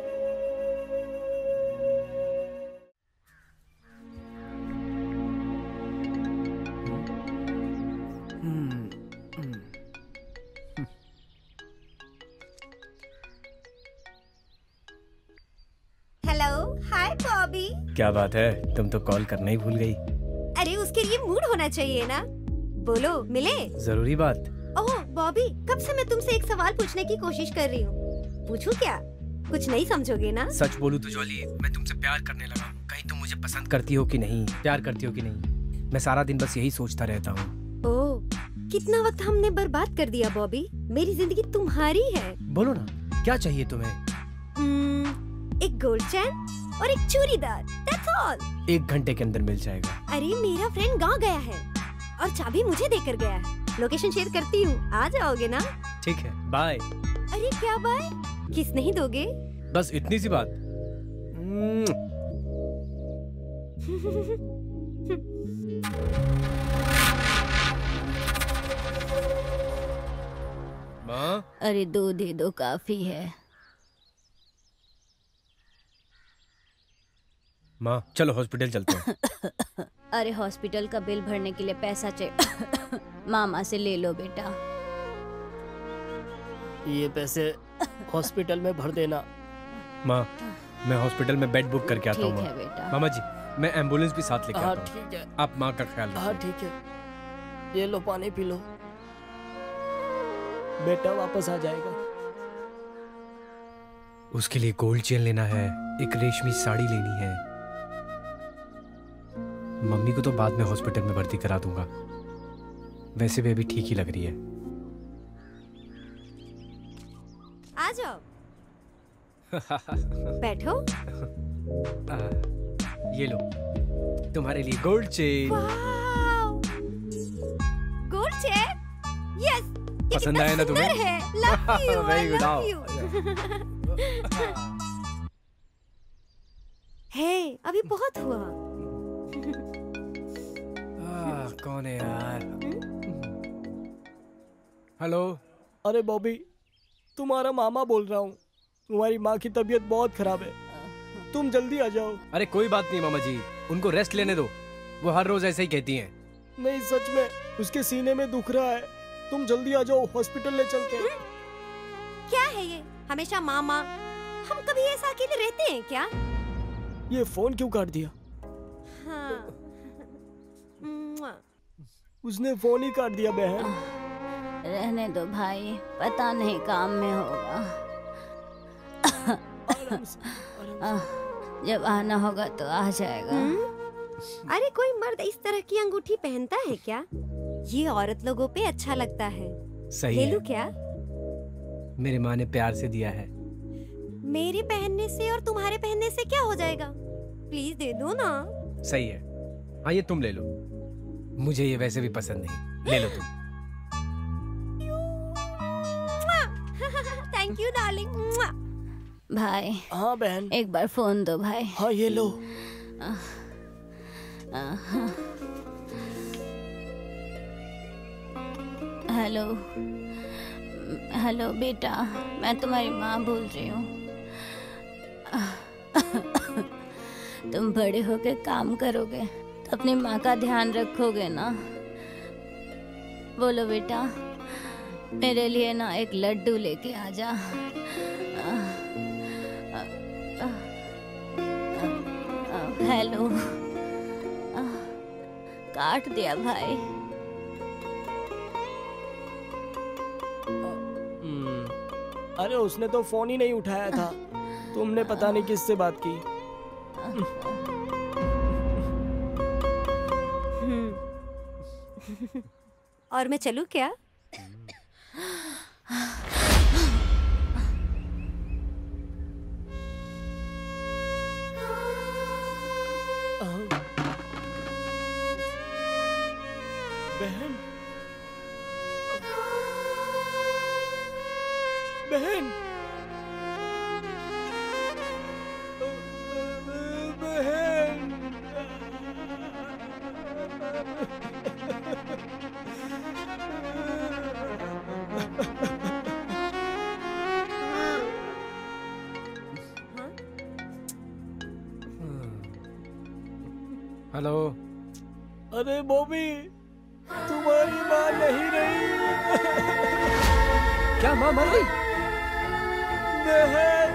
क्या बात है, तुम तो कॉल करना ही भूल गई। अरे उसके लिए मूड होना चाहिए ना। बोलो, मिले? जरूरी बात। ओह बॉबी, कब से मैं तुमसे एक सवाल पूछने की कोशिश कर रही हूँ। पूछूं क्या? कुछ नहीं समझोगे ना? सच बोलूं तो जॉली, मैं तुमसे प्यार करने लगा हूँ। कहीं तुम मुझे पसंद करती हो कि नहीं, प्यार करती हो कि नहीं, मैं सारा दिन बस यही सोचता रहता हूँ। ओह, कितना वक्त हमने बर्बाद कर दिया बॉबी। मेरी जिंदगी तुम्हारी है। बोलो ना, क्या चाहिए तुम्हें? hmm, एक गोल्ड चैन और एक चूड़ीदार, that's all। एक घंटे के अंदर मिल जाएगा। अरे मेरा फ्रेंड गांव गया है और चाबी मुझे देकर गया है। लोकेशन शेयर करती हूँ, आ जाओगे ना? ठीक है, बाय। अरे क्या बाय? किस नहीं दोगे? बस इतनी सी बात। माँ? अरे दो दे दो, काफी है। माँ चलो हॉस्पिटल चलते हैं। अरे हॉस्पिटल का बिल भरने के लिए पैसा चाहिए। मामा से ले लो बेटा। ये पैसे हॉस्पिटल में भर देना। माँ मैं हॉस्पिटल में बेड बुक करके आता हूँ। ठीक है बेटा। मामा जी मैं एम्बुलेंस भी साथ लेके हाँ आता हूँ। ठीक है। आप माँ का ख्याल हाँ रखिए। ठीक है, ये लो पानी पी लो, बेटा वापस आ जाएगा। उसके लिए गोल्ड चेन लेना है, एक रेशमी साड़ी लेनी है। मम्मी को तो बाद में हॉस्पिटल में भर्ती करा दूंगा, वैसे भी अभी ठीक ही लग रही है। आ जाओ। बैठो। आ, ये लो तुम्हारे लिए gold chain. Gold chain? Yes. पसंद आया ना तुम्हें? है। Love you, Very I good, love आओ। you। हे, अभी बहुत हुआ। आ, कौन है यार? हेलो। अरे बॉबी, तुम्हारा मामा बोल रहा हूँ। तुम्हारी माँ की तबीयत बहुत खराब है, तुम जल्दी आ जाओ। अरे कोई बात नहीं मामा जी, उनको रेस्ट लेने दो, वो हर रोज ऐसे ही कहती हैं। नहीं सच में, उसके सीने में दुख रहा है। तुम जल्दी आ जाओ, हॉस्पिटल ले चलते हैं। क्या है ये? हमेशा मामा। हम कभी ऐसा अकेले रहते हैं क्या? ये फोन क्यों काट दिया? हाँ। उसने फोन ही काट दिया बहन। रहने दो भाई, पता नहीं काम में होगा। जब आना होगा तो आ जाएगा। अरे कोई मर्द इस तरह की अंगूठी पहनता है क्या? ये औरत लोगों पे अच्छा लगता है। सही ले है। लूं क्या? मेरी माँ ने प्यार से दिया है। मेरे पहनने से और तुम्हारे पहनने से क्या हो जाएगा? प्लीज दे दो ना। सही है। हाँ ये तुम ले लो, मुझे ये वैसे भी पसंद नहीं, ले लो तुम। Thank you darling. भाई। हाँ बहन। एक बार फोन दो भाई। हाँ ये लो। आ, आ, हाँ। हेलो हेलो बेटा, मैं तुम्हारी माँ बोल रही हूँ। तुम बड़े होके काम करोगे तो अपनी माँ का ध्यान रखोगे ना? बोलो बेटा, मेरे लिए ना एक लड्डू लेके आ जा। हेलो। काट दिया भाई। अरे उसने तो फोन ही नहीं उठाया था, तुमने पता नहीं किससे बात की। हम्म। और मैं चलूं क्या? बहन, बहन, हेलो। अरे बॉबी, तुम्हारी माँ नहीं रही। क्या माँ मर गई? बहन।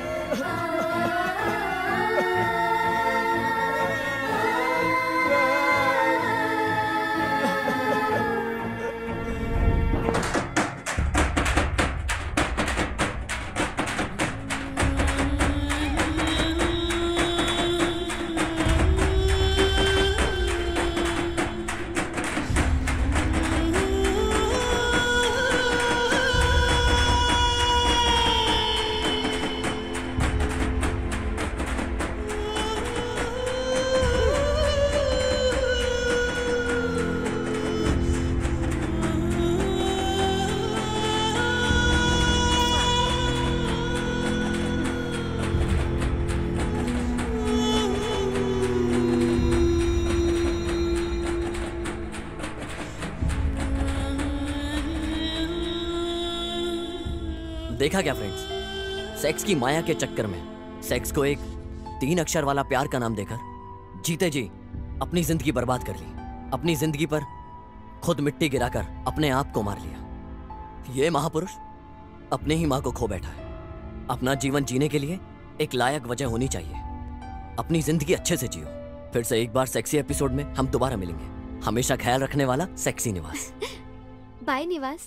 देखा क्या फ्रेंड्स, सेक्स की माया के चक्कर में सेक्स को एक तीन अक्षर वाला प्यार का नाम देकर जीते जी अपनी जिंदगी बर्बाद कर ली। अपनी जिंदगी पर खुद मिट्टी गिराकर अपने आप को मार लिया। ये महापुरुष अपने ही माँ को खो बैठा है। अपना जीवन जीने के लिए एक लायक वजह होनी चाहिए। अपनी जिंदगी अच्छे से जियो। फिर से एक बार सेक्सी एपिसोड में हम दोबारा मिलेंगे। हमेशा ख्याल रखने वाला सेक्सी निवास। बाय निवास।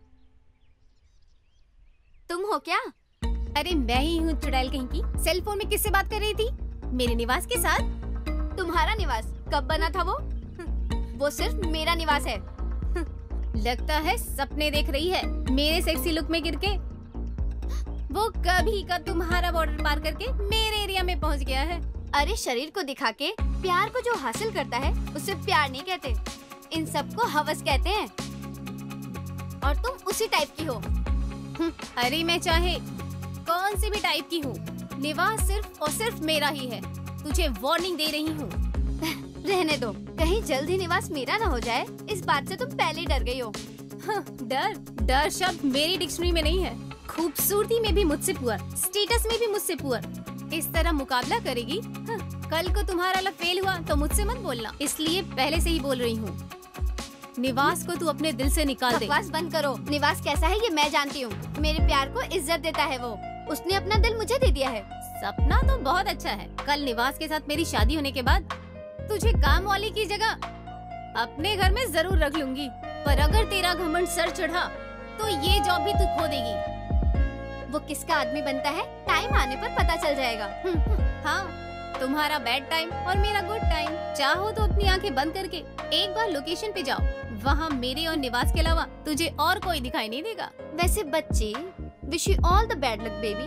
तुम हो क्या? अरे मैं ही हूँ चुड़ैल कहीं की। सेल फोन में किससे बात कर रही थी? मेरे निवास के साथ। तुम्हारा निवास कब बना था वो? वो सिर्फ मेरा निवास है। लगता है सपने देख रही है मेरे सेक्सी लुक में गिर के। वो कभी का तुम्हारा बॉर्डर पार करके मेरे एरिया में पहुँच गया है। अरे शरीर को दिखा के प्यार को जो हासिल करता है उसे प्यार नहीं कहते, इन सबको हवस कहते हैं। और तुम उसी टाइप की हो। अरे मैं चाहे कौन सी भी टाइप की हूँ, निवास सिर्फ और सिर्फ मेरा ही है। तुझे वार्निंग दे रही हूँ। रहने दो, कहीं जल्द ही निवास मेरा ना हो जाए। इस बात से तुम पहले डर गई हो। हाँ, डर डर शब्द मेरी डिक्शनरी में नहीं है। खूबसूरती में भी मुझसे पुअर, स्टेटस में भी मुझसे पुअर। इस तरह मुकाबला करेगी? हाँ, कल को तुम्हारा लव फेल हुआ तो मुझसे मत बोलना। इसलिए पहले से ही बोल रही हूँ, निवास को तू अपने दिल से निकाल दे। बकवास बंद करो। निवास कैसा है ये मैं जानती हूँ। मेरे प्यार को इज्जत देता है वो। उसने अपना दिल मुझे दे दिया है। सपना तो बहुत अच्छा है। कल निवास के साथ मेरी शादी होने के बाद तुझे काम वाली की जगह अपने घर में जरूर रख लूंगी। पर अगर तेरा घमंड सर चढ़ा तो ये जॉब भी तू खो देगी। वो किसका आदमी बनता है टाइम आने पर पता चल जाएगा। हाँ, तुम्हारा बैड टाइम और मेरा गुड टाइम। चाहो तो अपनी आंखें बंद करके एक बार लोकेशन पे जाओ। वहाँ मेरे और निवास के अलावा तुझे और कोई दिखाई नहीं देगा। वैसे बच्ची, wish you all the bad luck baby.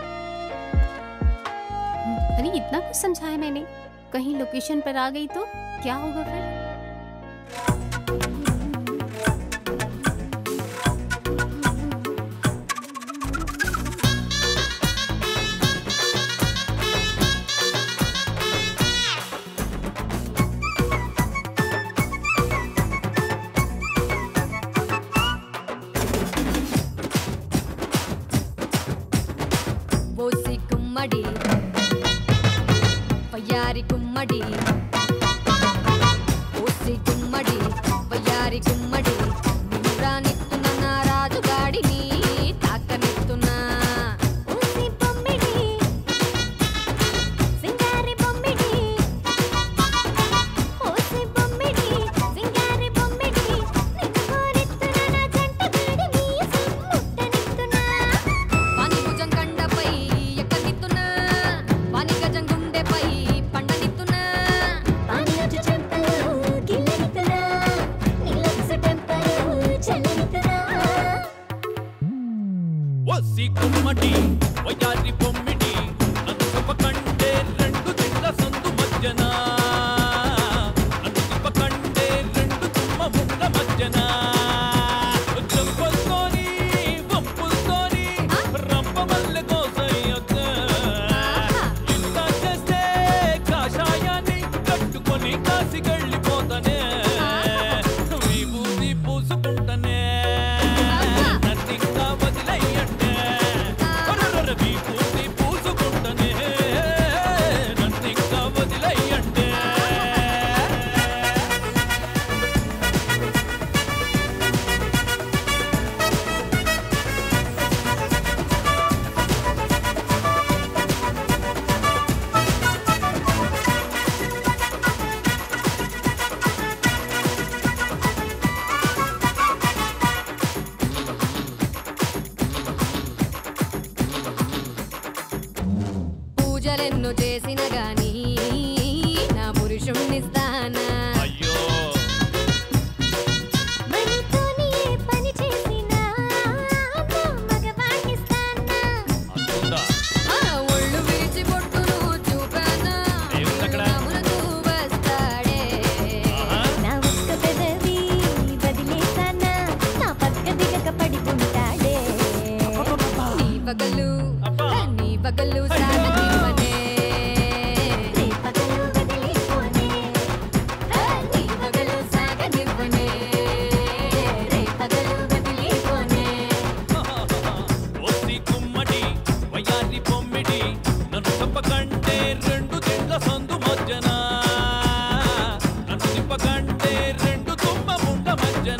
अरे इतना कुछ समझाया मैंने, कहीं लोकेशन पर आ गई तो क्या होगा फिर? గుమ్మడి వయ్యారి గుమ్మడి ఓసి గుమ్మడి వయ్యారి గుమ్మడి నిమ్రానిత్తున్న నా రాజుగాడిని తాకనిత్తున్నా ఓసి బొమ్మిడి సింగారి బొమ్మిడి ఓసి బొమ్మిడి సింగారి బొమ్మిడి నిన్నుగోరెత్తున నా జంటగాడి నీ ముట్టనిత్తున్నా వాని భుజం కండపై ఎక్కనిత్తున్నా వసి కుమ్మడి వయారి బొమ్మిడి నన్ను తప్పకండే రెండు దిండ్ల సందు మధ్యన నన్ను తిప్పకండే రెండు తుమ్మ ముండ్ల మధ్యన చెంపల్తోని వంపులతోని రంప మల్లె కోసయ్యొక్క ఇంత చేస్తే కాషాయాన్ని కట్టుకొని కాసికెళ్ళిపోతానే విభూతి పూసుకుంటానే నన్నింకా వదిలేయంటే విభూతి పూసుకుంటానే నన్నింకా వదిలేయంటే పూజలెన్నో చేసిన గాని నా పురుషుణ్ణిస్తానా అయ్యో మనతోని ఏ పని చేసినా నా మగవాణ్ణిస్తానా అంతుందా ఆ ఒళ్ళు విరిచి పొట్టును చూపానా ఏముందక్కడ రాములతో వస్తాడే నా ఒక్క పెదవి వదిలేసానా నా పక్క దిగక పడిపోతాడే నీ పగలు నీ పగలు సాగనివ్వనే నీ పగలు వదిలేపోనే నీ పగలు సాగనివ్వనే రే పగలు వదిలేపోనే వసి కుమ్మడి వయారి బొమ్మిడి నన్ను తప్పకంటే రెండు దిండ్ల సందు మధ్యన నన్ను తిప్పకంటే రెండు తుమ్మ ముండ మధ్యన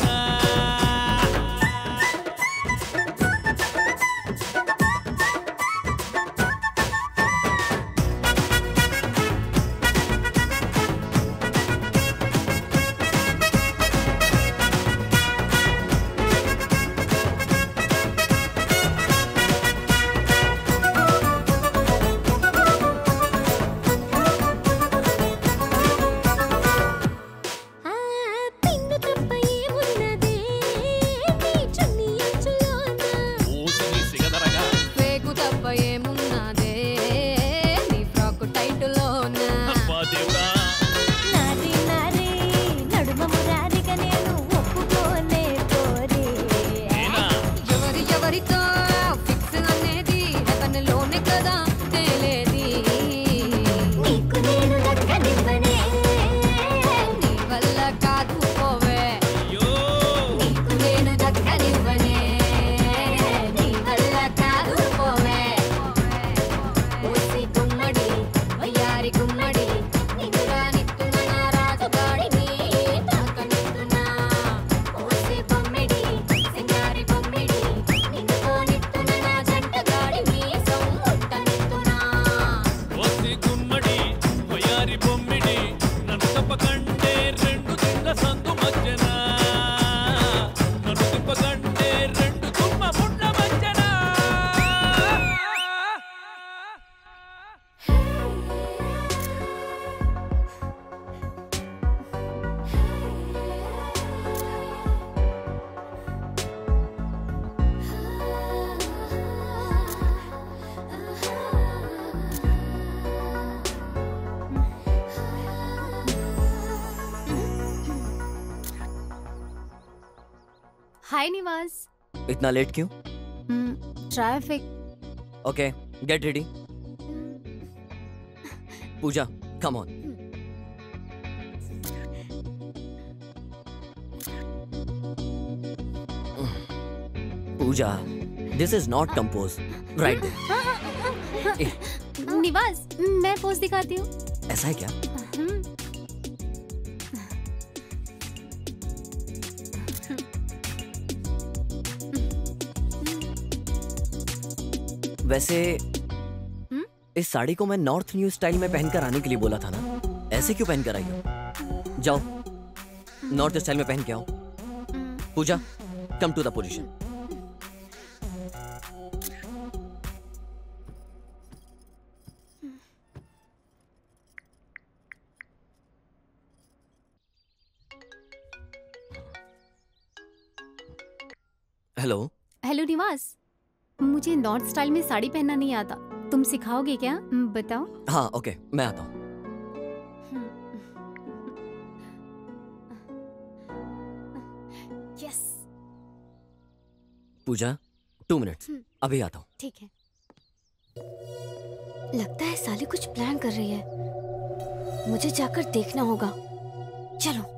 ఆ పిన్ను తప్ప ఏమున్నదే నీ చున్నీ అంచులోన ఊసిని సిగదరగా పేగు తప్ప ఏమున్నదే నీ ఫ్రాక్ టైటులోన అబ్బా దేవుడా నారి నారి నడుమ మురారిగా నేను ఒప్పుకోనే పోరే నేనా ఎవరి ఎవరితో ఫిక్స్ అనేది హెవెన్లోనే కదా తేలేది నీకు నేను దక్కనివ్వనే నీ వల్ల కాదు పోవే అయ్యో నీకు నేను దక్కనివ్వనే నీ వల్ల కాదు పోవే ఊసి గుమ్మడి వయ్యారి గుమ్మడి నిన్నురా నిత్తున నా రాజుగాడిని తాకనిత్తునా ఊసి బొమ్మిడి సింగారి బొమ్మిడి నిన్నుకో నిత్తున నా జంటగాడిని సొమ్ముట్టనిత్తునా వసి గుమ్మడి వయారి బొమ్మిడి నన్ను తప్పకంటే రెండు దిండ్ల సందు మధ్యన నన్ను తిప్పకంటే రెండు తుమ్మ ముండ్ల మధ్యన हाय निवास। इतना लेट क्यों? Traffic. Okay get ready. Pooja come on. Pooja this is not compose right there. Nivas मैं पोज दिखाती हूँ। ऐसा है क्या? वैसे इस साड़ी को मैं नॉर्थ न्यू स्टाइल में पहनकर आने के लिए बोला था ना, ऐसे क्यों पहनकर आई हो? जाओ नॉर्थ स्टाइल में पहन के आओ। Pooja come to the position. Hello hello Nivas, मुझे नॉर्थ स्टाइल में साड़ी पहनना नहीं आता, तुम सिखाओगे क्या? हम्म, बताओ। हाँ ओके, मैं आता हूँ। यस। पूजा, टू मिनट्स, अभी आता हूँ। ठीक है। लगता है साली कुछ प्लान कर रही है, मुझे जाकर देखना होगा। चलो।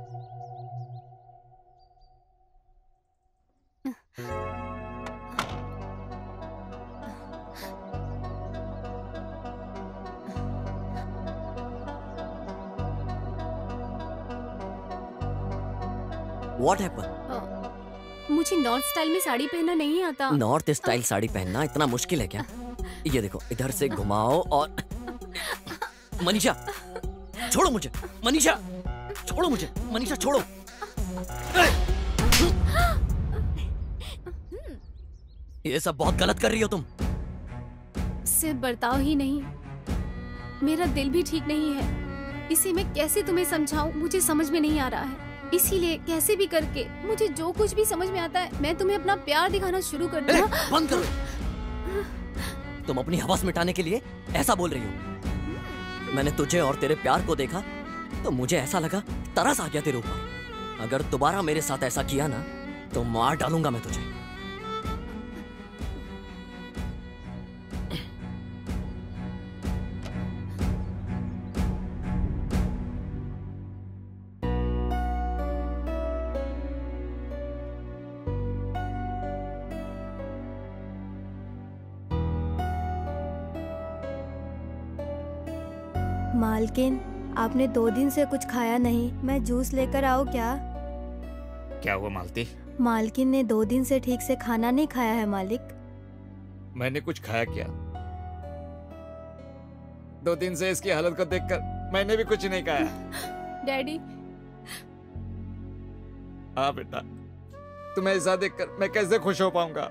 What happened? मुझे नॉर्थ स्टाइल में साड़ी पहनना नहीं आता। नॉर्थ स्टाइल साड़ी पहनना इतना मुश्किल है क्या? ये देखो, इधर से घुमाओ और मनीषा, छोड़ो मुझे, मनीषा, छोड़ो मुझे, मनीषा छोड़ो। ये सब बहुत गलत कर रही हो तुम। सिर्फ बर्ताव ही नहीं, मेरा दिल भी ठीक नहीं है। इसे मैं कैसे तुम्हें समझाऊं, मुझे समझ में नहीं आ रहा है। इसीलिए कैसे भी करके मुझे जो कुछ भी समझ में आता है, मैं तुम्हें अपना प्यार दिखाना शुरू कर दूं। बंद करो। तुम अपनी हवस मिटाने के लिए ऐसा बोल रही हो। मैंने तुझे और तेरे प्यार को देखा तो मुझे ऐसा लगा, तरस आ गया तेरे ऊपर। अगर दोबारा मेरे साथ ऐसा किया ना तो मार डालूंगा मैं तुझे। मालकिन, आपने दो दिन से कुछ खाया नहीं, मैं जूस लेकर आऊं क्या? क्या हुआ मालती? मालकिन ने दो दिन से ठीक से खाना नहीं खाया है मालिक। मैंने कुछ खाया क्या? दो दिन से इसकी हालत को देखकर मैंने भी कुछ नहीं खाया। डैडी। हाँ बेटा, तुम्हें ऐसा देखकर मैं कैसे खुश हो पाऊंगा?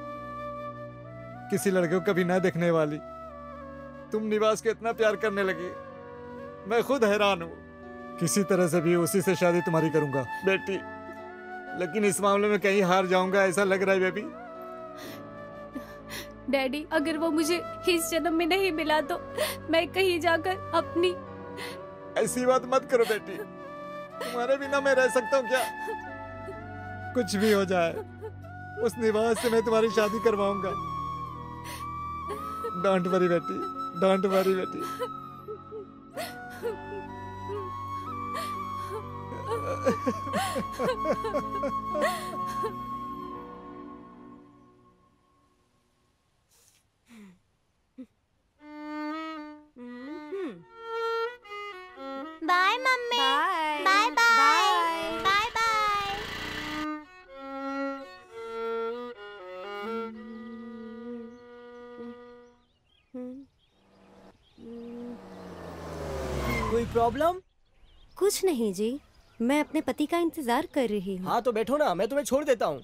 किसी लड़के को कभी ना देखने वाली तुम निवास को इतना प्यार करने लगी, मैं खुद हैरान हूँ। किसी तरह से भी उसी से शादी तुम्हारी करूंगा बेटी, लेकिन इस मामले में कहीं हार जाऊंगा ऐसा लग रहा है बेबी। डैडी, अगर वो मुझे इस जन्म में नहीं मिला तो मैं कहीं जाकर अपनी। ऐसी बात मत करो बेटी, तुम्हारे बिना मैं रह सकता हूँ क्या? कुछ भी हो जाए, उस निवास से मैं तुम्हारी शादी करवाऊंगा। डोंट वरी बेटी, डोंट वरी बेटी। Bye mummy. Bye bye bye bye bye. कोई प्रॉब्लम? कुछ नहीं जी, मैं अपने पति का इंतजार कर रही हूँ। हाँ तो बैठो ना, मैं तुम्हें छोड़ देता हूँ।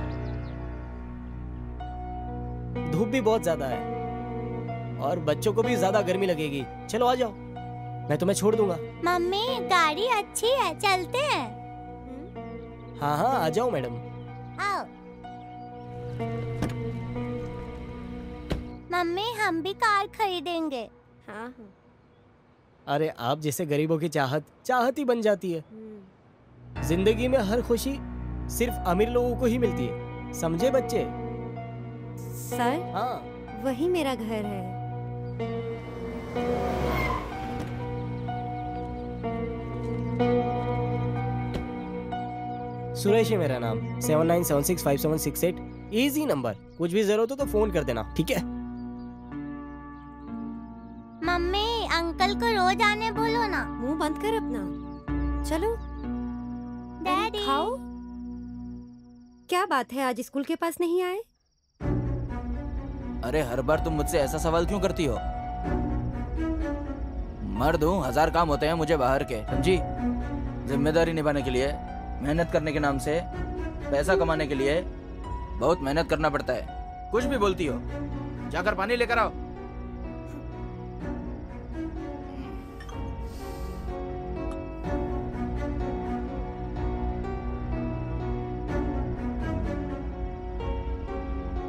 धूप भी बहुत ज्यादा है और बच्चों को भी ज्यादा गर्मी लगेगी। चलो आ जाओ, मैं तुम्हें छोड़ दूंगा। मम्मी, गाड़ी अच्छी है, चलते हैं। हाँ हाँ आ जाओ मैडम। आओ। मम्मी, हम भी कार खरीदेंगे। हाँ। अरे आप जैसे गरीबों की चाहत चाहत ही बन जाती है। जिंदगी में हर खुशी सिर्फ अमीर लोगों को ही मिलती है, समझे बच्चे? सर, हाँ वही मेरा घर है। सुरेश है मेरा नाम। Seven nine seven six five seven six eight easy number. कुछ भी जरूरत हो तो फोन कर देना, ठीक है? मम्मी, अंकल को रोज आने बोलो ना। मुंह बंद कर अपना। चलो डैडी। खाओ। क्या बात है, आज स्कूल के पास नहीं आए? अरे हर बार तुम मुझसे ऐसा सवाल क्यों करती हो? मर्द हूँ, हजार काम होते हैं मुझे बाहर के, समझी? जिम्मेदारी निभाने के लिए, मेहनत करने के नाम से, पैसा कमाने के लिए बहुत मेहनत करना पड़ता है। कुछ भी बोलती हो। जाकर पानी लेकर आओ।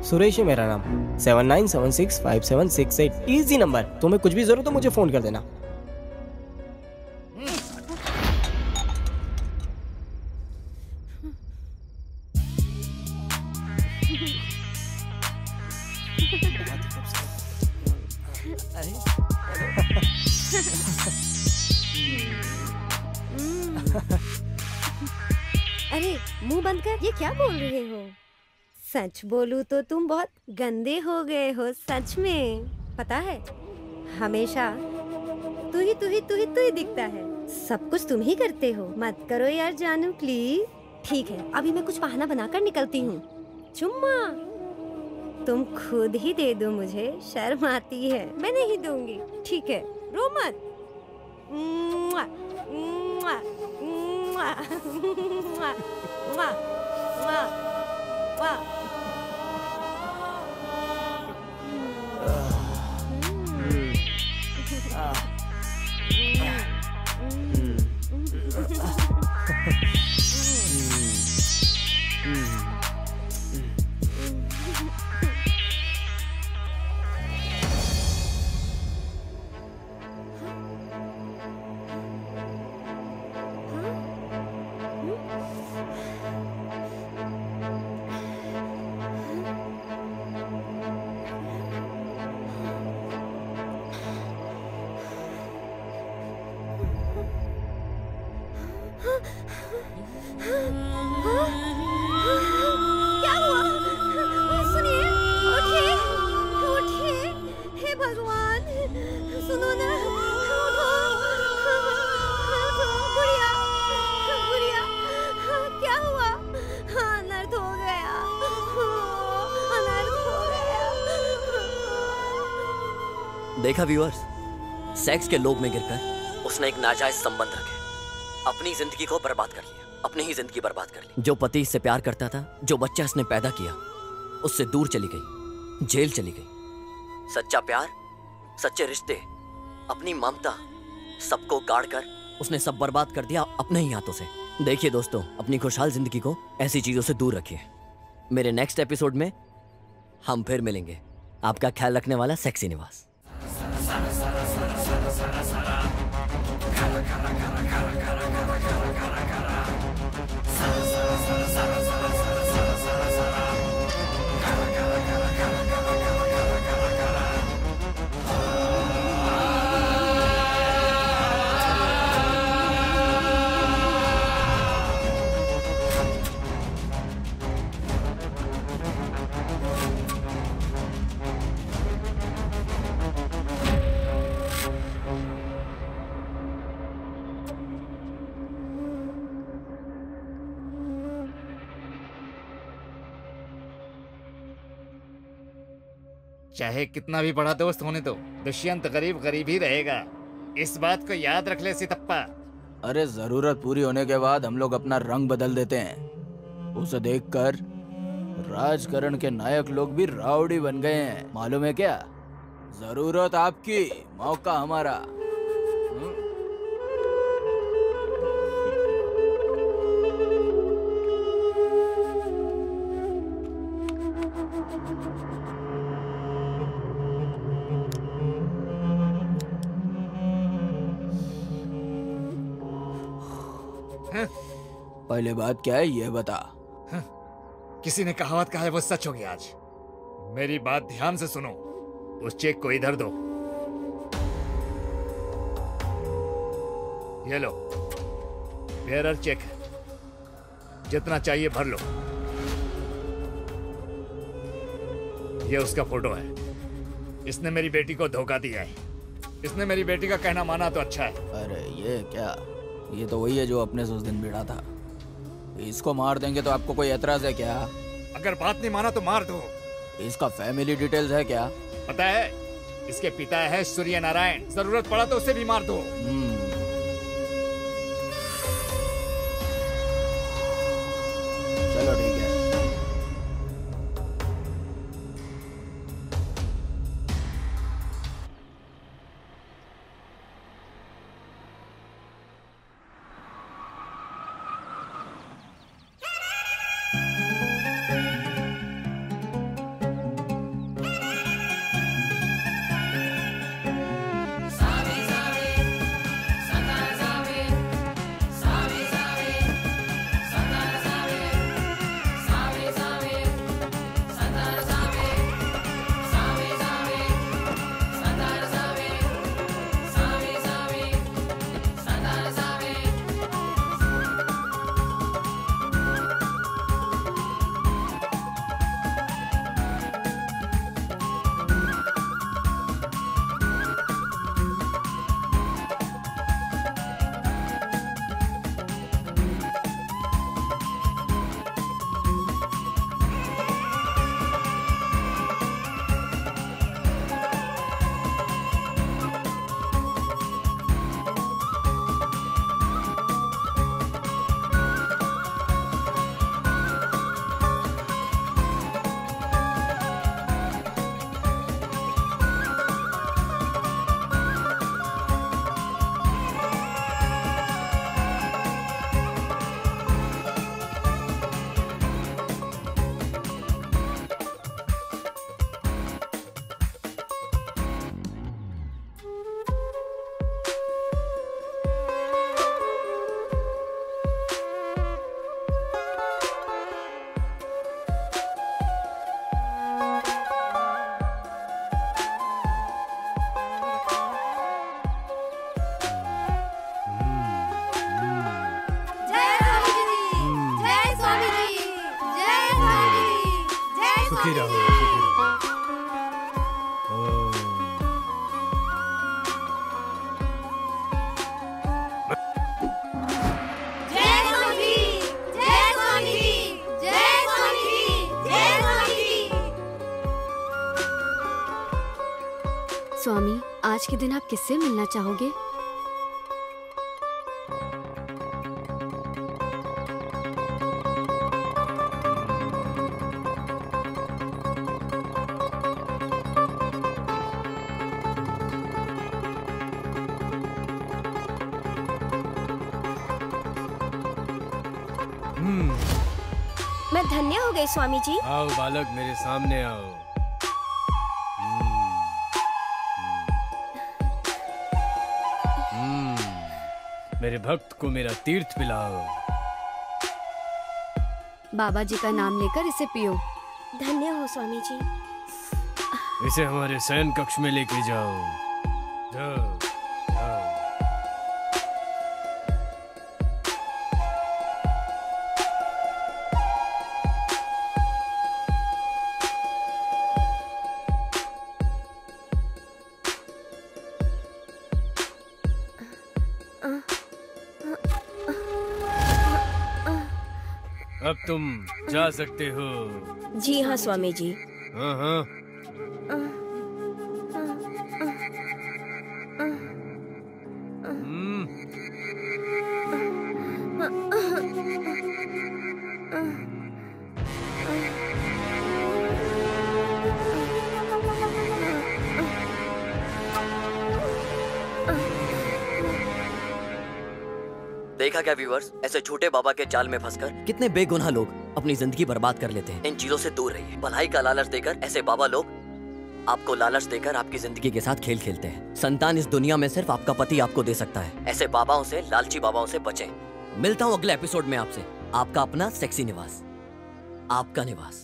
सुरेश है मेरा नाम। Seven nine seven six five seven six eight easy number. तुम्हें कुछ भी जरूरत हो मुझे फोन कर देना। अरे मुंह बंद कर, ये क्या बोल रहे हो? सच बोलूं तो तुम बहुत गंदे हो गए हो सच में। पता है हमेशा तू ही तू ही तू ही तू ही दिखता है। सब कुछ तुम ही करते हो। मत करो यार जानू प्लीज। ठीक है अभी मैं कुछ बहाना बनाकर निकलती हूँ। चुम्मा तुम खुद ही दे दो मुझे, शर्म आती है। मैं नहीं दूंगी ठीक है, रो मत। मुआ, मुआ, मुआ, मुआ, मुआ, मुआ, मुआ। क्या हुआ? सुनिए, उठिए, उठिए, हे भगवान, सुनो ना, उठो, उठो, गुड़िया, गुड़िया, क्या हुआ? अनर्थ हो गया, अनर्थ हो गया। देखा व्यूअर्स, सेक्स के लोभ में गिरकर उसने एक नाजायज संबंध रखे, अपनी जिंदगी को बर्बाद कर लिया, अपनी ही जिंदगी बर्बाद कर ली। जो पति इससे प्यार करता था, जो बच्चा इसने पैदा किया, उससे दूर चली गई, जेल चली गई। सच्चा प्यार, सच्चे रिश्ते, अपनी ममता, सबको गाड़ कर उसने सब बर्बाद कर दिया अपने ही हाथों से। देखिए दोस्तों, अपनी खुशहाल जिंदगी को ऐसी चीजों से दूर रखिए। मेरे नेक्स्ट एपिसोड में हम फिर मिलेंगे। आपका ख्याल रखने वाला सेक्सी निवास। चाहे कितना भी बड़ा दोस्त होने दो, दुष्यंत गरीब गरीब ही रहेगा। इस बात को याद रख ले सितप्पा। अरे जरूरत पूरी होने के बाद हम लोग अपना रंग बदल देते हैं। उसे देखकर राजकरण के नायक लोग भी राउडी बन गए हैं, मालूम है क्या? जरूरत आपकी, मौका हमारा। पहले बात क्या है ये बता। किसी ने कहावत कहा है वो सच होगी आज। मेरी बात ध्यान से सुनो। उस चेक को इधर दो। ये लो, बेरर चेक है, जितना चाहिए भर लो। ये उसका फोटो है। इसने मेरी बेटी को धोखा दिया है। इसने मेरी बेटी का कहना माना तो अच्छा है। अरे ये क्या, ये तो वही है जो अपने से उस दिन भिड़ा था। इसको मार देंगे तो आपको कोई एतराज है क्या? अगर बात नहीं माना तो मार दो। इसका फैमिली डिटेल्स है क्या? पता है, इसके पिता है सूर्य नारायण। जरूरत पड़ा तो उसे भी मार दो। चलो ठीक है। जय स्वामी जी, जय स्वामी जी, जय स्वामी जी, जय स्वामी जी। स्वामी, आज के दिन आप किससे मिलना चाहोगे? मैं धन्य हो गई स्वामी जी। आओ बालक, मेरे सामने आओ। हम्म, मेरे भक्त को मेरा तीर्थ पिलाओ। बाबा जी का नाम लेकर इसे पियो। धन्य हो स्वामी जी। इसे हमारे शयन कक्ष में लेके जाओ। जाओ, जाओ। अब तुम जा सकते हो। जी हाँ स्वामी जी। हाँ हाँ। हम्म। देखा क्या व्यूअर्स, ऐसे छोटे बाबा के जाल में फंसकर कितने बेगुनाह लोग अपनी जिंदगी बर्बाद कर लेते हैं। इन चीजों से दूर रहिए। भलाई का लालच देकर ऐसे बाबा लोग आपको लालच देकर आपकी जिंदगी के साथ खेल खेलते हैं। संतान इस दुनिया में सिर्फ आपका पति आपको दे सकता है। ऐसे बाबाओं से, लालची बाबाओं से बचें। मिलता हूँ अगले एपिसोड में आपसे। आपका अपना सेक्सी निवास, आपका निवास।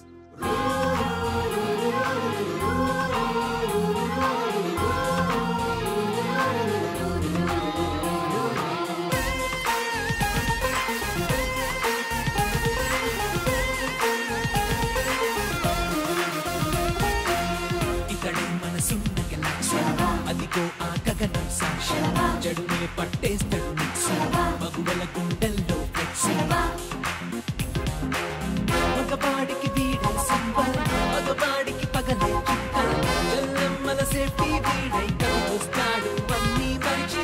అదిగో ఆ గగనం సాక్షి జడునే పట్టేస్తాడు మిక్స్ మగువల గుండెల్లో ఫ్లెక్స్ మగవాడికి వీడే సింబల్ మగవాడికి పగలే చుక్కల్ జల్లమ్మల సేఫ్టీ వీడై కలుస్తాడు అన్నీ మరిచి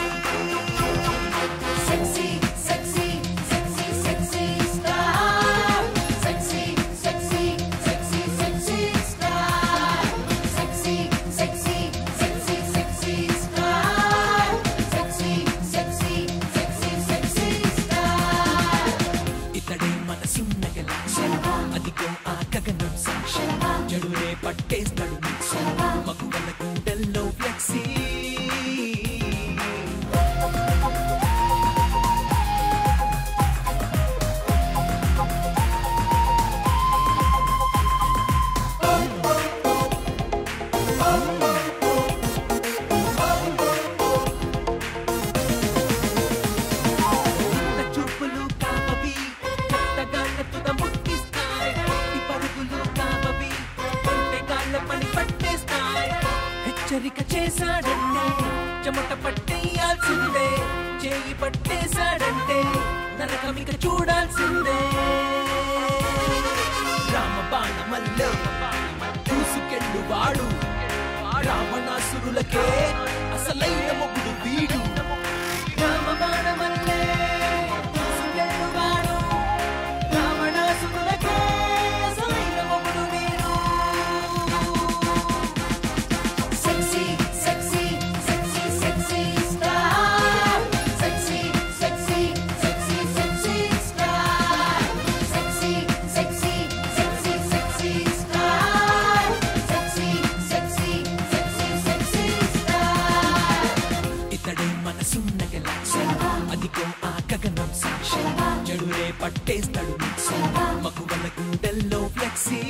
sexy sexy sexy sexy star sexy sexy sexy sexy star sexy sexy జడునే పట్టేస్తాడు మిక్స్ మగువల గుండెల్లో ఫ్లెక్సీ చూపులు కాపవి కట్టగాళ్ళతో ముట్టిస్తాయి ఈ పరుగులు కాపవి పని పట్టేస్తాయి. హెచ్చరిక చేశాడంటే చెమట పట్టేయాల్సిందే. చేయి పట్టేశాడంటే నరకమిక చూడాల్సిందే. రామబాణమల్లో దూసుకెళ్ళువాడు రావణాసురులకే అసలైన మొగుడు వీడు. రామబాణమల్లే దూసుకెళ్ళువాడు రావణాసురులకే అసలైన మొగుడు వీడు. Sexy, sexy, sexy, sexy star. Sexy, sexy, sexy, sexy star. Sexy, sexy, sexy, sexy star. Sexy, sexy, sexy, sexy star. ఇతడే మనసున్న గెలాక్సీ, అదిగో ఆ గగనం సాక్షి. జడునే పట్టేస్తాడు మిక్స్, మగువల గుండెల్లో ఫ్లెక్సీ.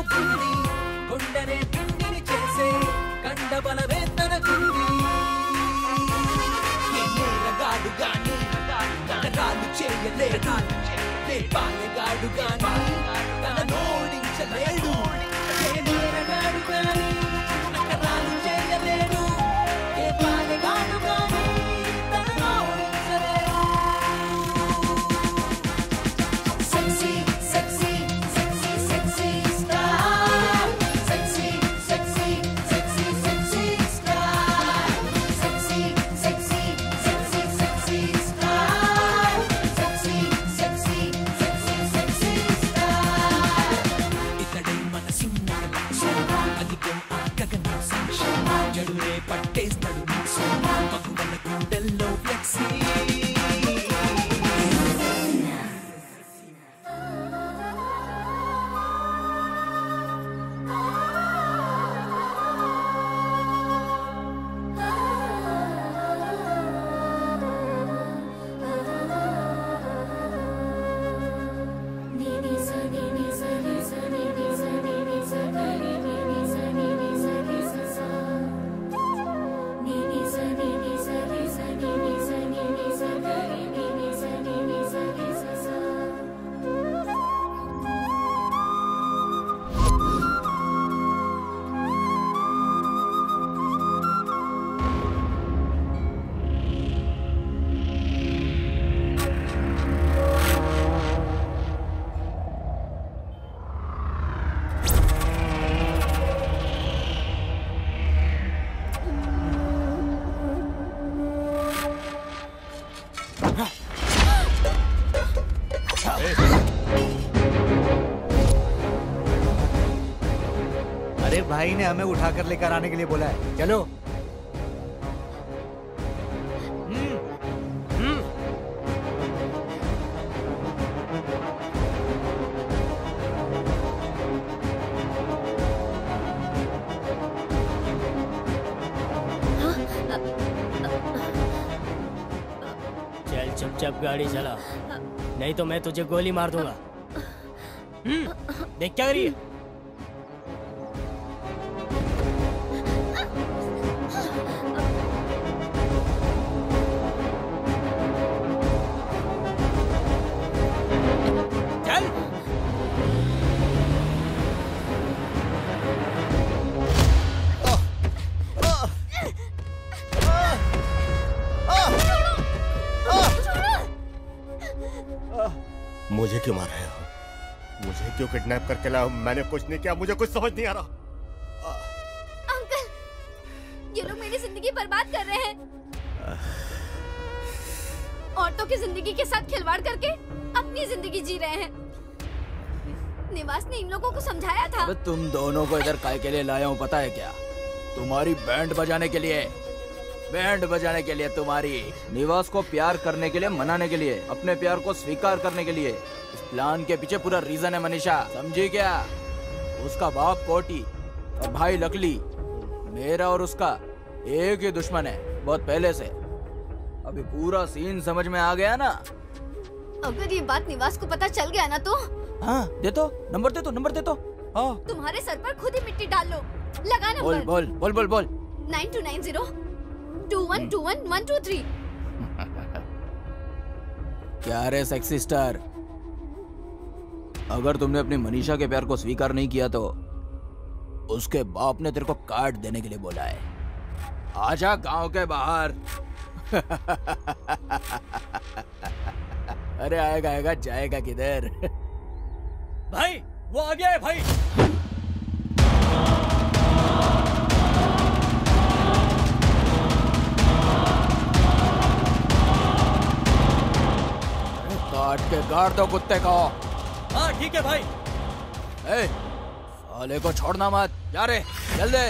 తనకుంది గుండెనే పిండిని చేసే కండబలమే తనకుంది ఏ నేలగాడు గాని నగరాలు చేయలేడు ఏ పాలెగాడు గాని తన నోడించలేడు ఏ నేలగాడు గాని నగరాలు చేయలేడు ఏ పాలెగాడు గాని తన నోడించలేడు Sexy, sexy, sexy, sexy star. Sexy, sexy, sexy, sexy star. Sexy, sexy, sexy, sexy star. Sexy, sexy, sexy, sexy star. ఇతడే మనసున్న లక్ష్యం అదిగో ఆ గగన సాక్ష్యం జడురే పట్టేస్తాడు మగువల గుండెల్లో ఫ్లెక్సీ अरे भाई ने हमें उठाकर लेकर आने के लिए बोला है, चलो। हम्म, हम्म। चल चुपचाप गाड़ी चला, नहीं तो मैं तुझे गोली मार दूंगा। हम्म, देख क्या करी है? मुझे क्यों मार रहे हो? मुझे क्यों किडनैप करके लाए हो? मैंने कुछ नहीं किया, मुझे कुछ समझ नहीं आ रहा। अंकल, ये लोग मेरी जिंदगी बर्बाद कर रहे हैं। औरतों की जिंदगी के साथ खिलवाड़ करके अपनी जिंदगी जी रहे हैं। निवास ने इन लोगों को समझाया था। अबे तुम दोनों को इधर काय के लिए लाया हूँ पता है क्या? तुम्हारी बैंड बजाने के लिए, बैंड बजाने के लिए तुम्हारी। निवास को प्यार करने के लिए, मनाने के लिए, अपने प्यार को स्वीकार करने के लिए। इस प्लान के पीछे पूरा रीजन है मनीषा, समझी क्या? उसका बाप कोटी और भाई लकली, मेरा और उसका एक ही दुश्मन है बहुत पहले से। अभी पूरा सीन समझ में आ गया ना? अगर ये बात निवास को पता चल गया ना तो हाँ दे तो नंबर, दे तो नंबर, दे तो। हाँ तुम्हारे सर पर खुद ही मिट्टी डाल लो। लगा नंबर। बोल बोल बोल बोल बोल। Nine two nine zero two one two one one two three. क्या रे सेक्सी स्टार, अगर तुमने अपनी मनीषा के प्यार को स्वीकार नहीं किया तो उसके बाप ने तेरे को काट देने के लिए बोला है। आजा गांव के बाहर। अरे आएगा आएगा, जाएगा किधर? भाई वो आ गया है भाई। काट के गाड़ दो कुत्ते को। हाँ ठीक है भाई। ए, साले को छोड़ना मत, जा रे जल्दी।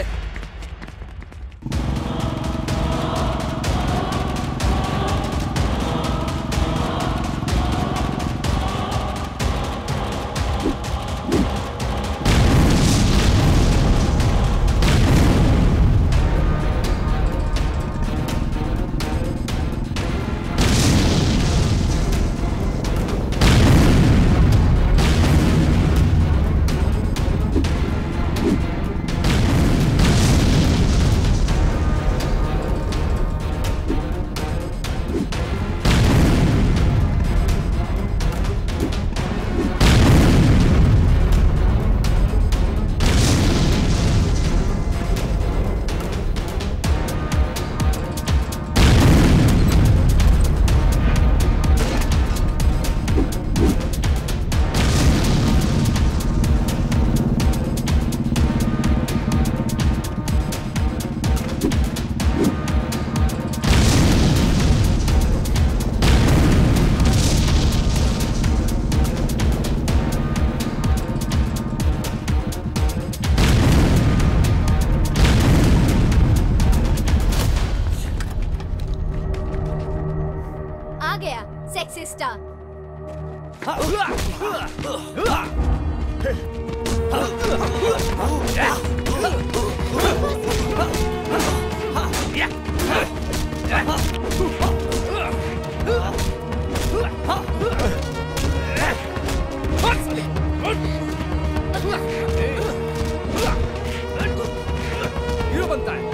हीरो बनता है।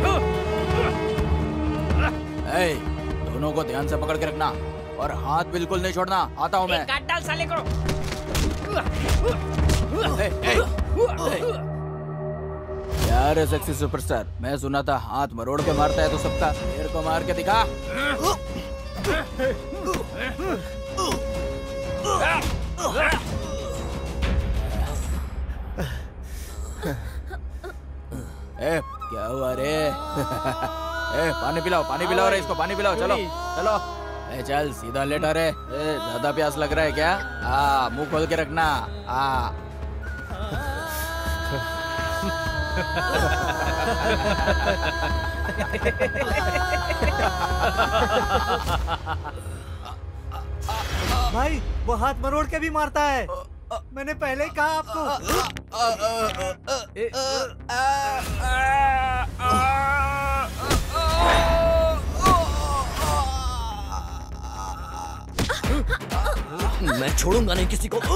ए, दोनों को ध्यान से पकड़ के रखना और हाथ बिल्कुल नहीं छोड़ना। आता हूँ मैं। काट डाल साले को। ए, ए, ए। यार सेक्सी सुपरस्टार, मैं सुना था हाथ मरोड़ के मारता है तो सबका, मेरे को मार के दिखा। ए, क्या हुआ रे? ए, पानी पिलाओ, पानी पिलाओ रे इसको, पानी पिलाओ। चलो चलो। ए, चल सीधा लेटा रे। ए, ज्यादा प्यास लग रहा है क्या? आ, मुंह खोल के रखना। आ भाई वो हाथ मरोड़ के भी मारता है। मैंने पहले ही कहा आपको। मैं छोड़ूंगा नहीं किसी को।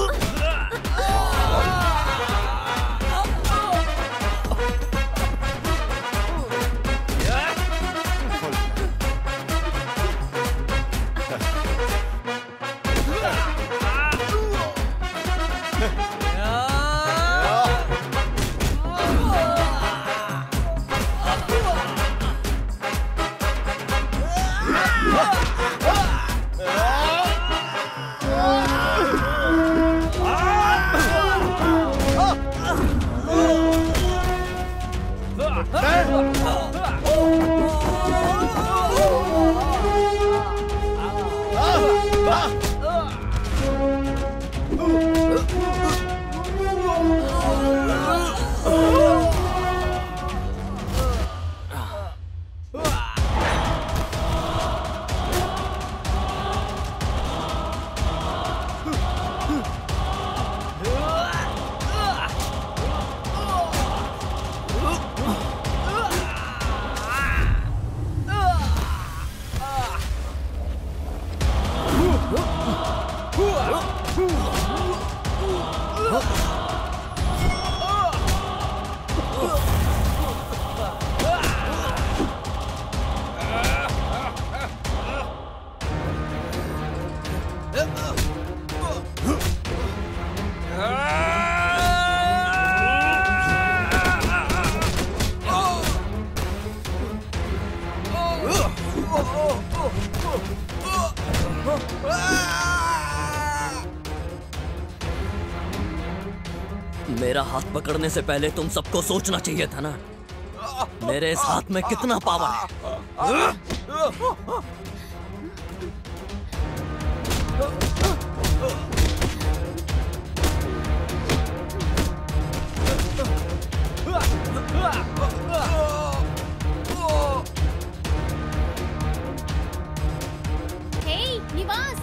मेरा हाथ पकड़ने से पहले तुम सबको सोचना चाहिए था ना, मेरे इस हाथ में कितना पावर है। हे, निवास।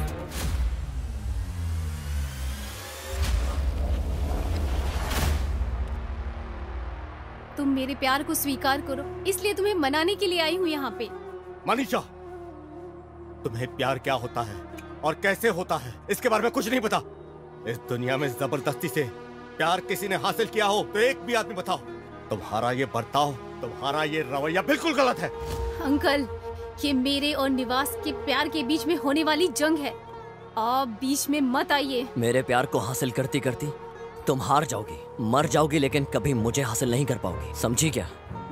तुम मेरे प्यार को स्वीकार करो, इसलिए तुम्हें मनाने के लिए आई हूँ यहाँ पे। मनीषा, तुम्हें प्यार क्या होता है और कैसे होता है इसके बारे में कुछ नहीं पता। इस दुनिया में जबरदस्ती से प्यार किसी ने हासिल किया हो तो एक भी आदमी बताओ। तुम्हारा ये बर्ताव, तुम्हारा ये रवैया बिल्कुल गलत है। अंकल, ये मेरे और निवास के प्यार के बीच में होने वाली जंग है। आप बीच में मत आइए। मेरे प्यार को हासिल करती करती तुम हार जाओगी, मर जाओगी, लेकिन कभी मुझे हासिल नहीं कर पाओगी, समझी क्या?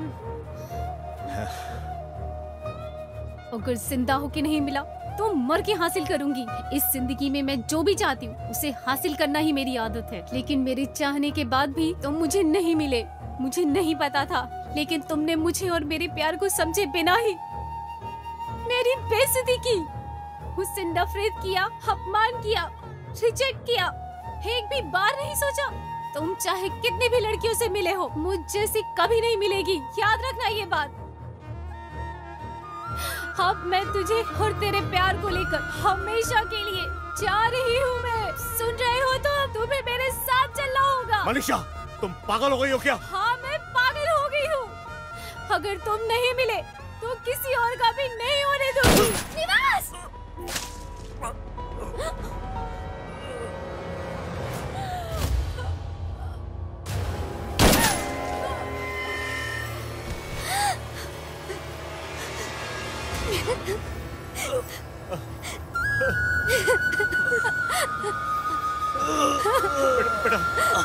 अगर जिंदा होके नहीं मिला तो मर के हासिल करूंगी। इस जिंदगी में मैं जो भी चाहती हूँ उसे हासिल करना ही मेरी आदत है, लेकिन मेरे चाहने के बाद भी तुम मुझे नहीं मिले। मुझे नहीं पता था, लेकिन तुमने मुझे और मेरे प्यार को समझे बिना ही मेरी बेइज्जती की, मुझसे नफरत किया, अपमान किया, रिजेक्ट किया। एक भी बार नहीं सोचा तुम चाहे कितनी भी लड़कियों से मिले हो, मुझ जैसी कभी नहीं मिलेगी। याद रखना ये बात। अब मैं तुझे और तेरे प्यार को लेकर हमेशा के लिए जा रही हूँ। मैं सुन रहे हो तो अब तुम्हें मेरे साथ चलना होगा। मनीषा, तुम पागल हो गई हो क्या? हाँ, मैं पागल हो गई हूँ। अगर तुम नहीं मिले तो किसी और का भी नहीं होने दूंगी। निवास! बेटा,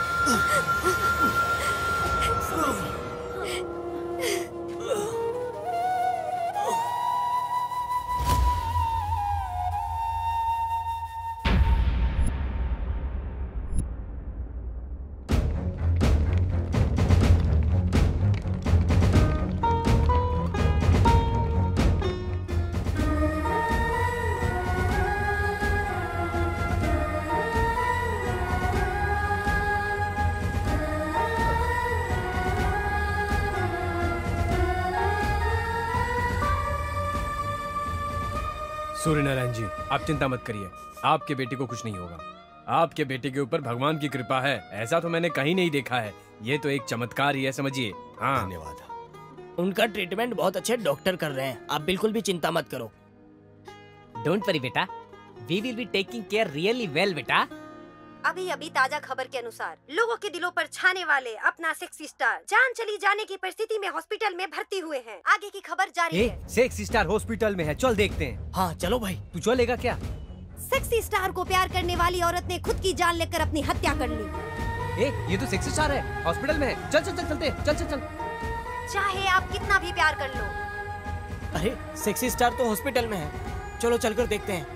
सूर्य नारायण जी, आप चिंता मत करिए, आपके बेटे को कुछ नहीं होगा। आपके बेटे के ऊपर भगवान की कृपा है, ऐसा तो मैंने कहीं नहीं देखा है। ये तो एक चमत्कार ही है, समझिए। हाँ, धन्यवाद। उनका ट्रीटमेंट बहुत अच्छे डॉक्टर कर रहे हैं, आप बिल्कुल भी चिंता मत करो। डोंट वरी बेटा, we will be taking care really well बेटा। अभी अभी ताजा खबर के अनुसार लोगों के दिलों पर छाने वाले अपना सेक्सी स्टार जान चली जाने की परिस्थिति में हॉस्पिटल में भर्ती हुए हैं। आगे की खबर जारी ए, है। सेक्सी स्टार हॉस्पिटल में है, चल देखते हैं। हाँ चलो भाई। तू चलेगा क्या? सेक्सी स्टार को प्यार करने वाली औरत ने खुद की जान लेकर अपनी हत्या कर ली। ए, ये तो सेक्सी स्टार है, हॉस्पिटल में है। चल चल चल चलते, चल चल चल। चाहे आप कितना भी प्यार कर लो। अरे सेक्सी स्टार तो हॉस्पिटल में है, चलो चलकर देखते हैं।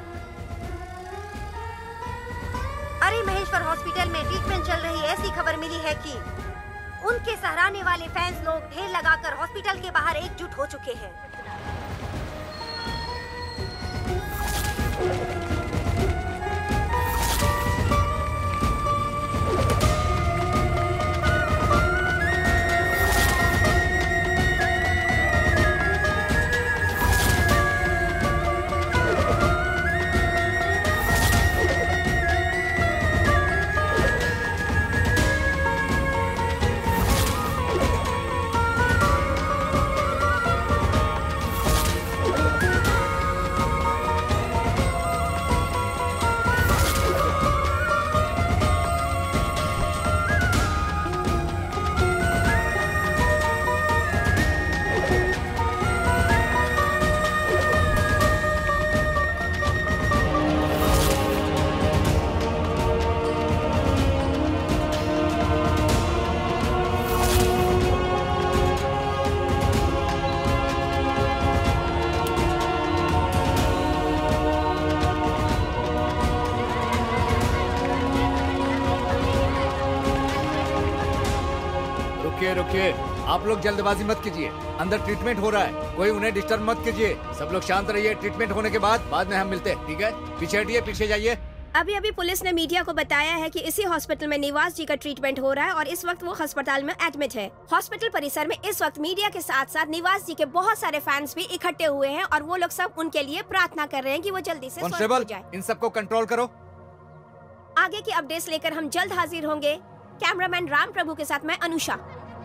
अरे महेश्वर हॉस्पिटल में ट्रीटमेंट चल रही ऐसी खबर मिली है कि उनके सराहने वाले फैंस लोग ढेर लगाकर हॉस्पिटल के बाहर एकजुट हो चुके हैं। रुकिए, आप लोग जल्दबाजी मत कीजिए, अंदर ट्रीटमेंट हो रहा है, कोई उन्हें डिस्टर्ब मत कीजिए। सब लोग शांत रहिए, ट्रीटमेंट होने के बाद बाद में हम मिलते हैं, ठीक है? पीछे हटिए, पीछे जाइए। अभी अभी पुलिस ने मीडिया को बताया है कि इसी हॉस्पिटल में निवास जी का ट्रीटमेंट हो रहा है और इस वक्त वो अस्पताल में एडमिट है। हॉस्पिटल परिसर में इस वक्त मीडिया के साथ साथ निवास जी के बहुत सारे फैंस भी इकट्ठे हुए हैं और वो लोग सब उनके लिए प्रार्थना कर रहे हैं कि वो जल्दी से स्वस्थ हो जाए। इन सबको कंट्रोल करो। आगे की अपडेट्स लेकर हम जल्द हाजिर होंगे। कैमरामैन राम प्रभु के साथ मैं अनुषा।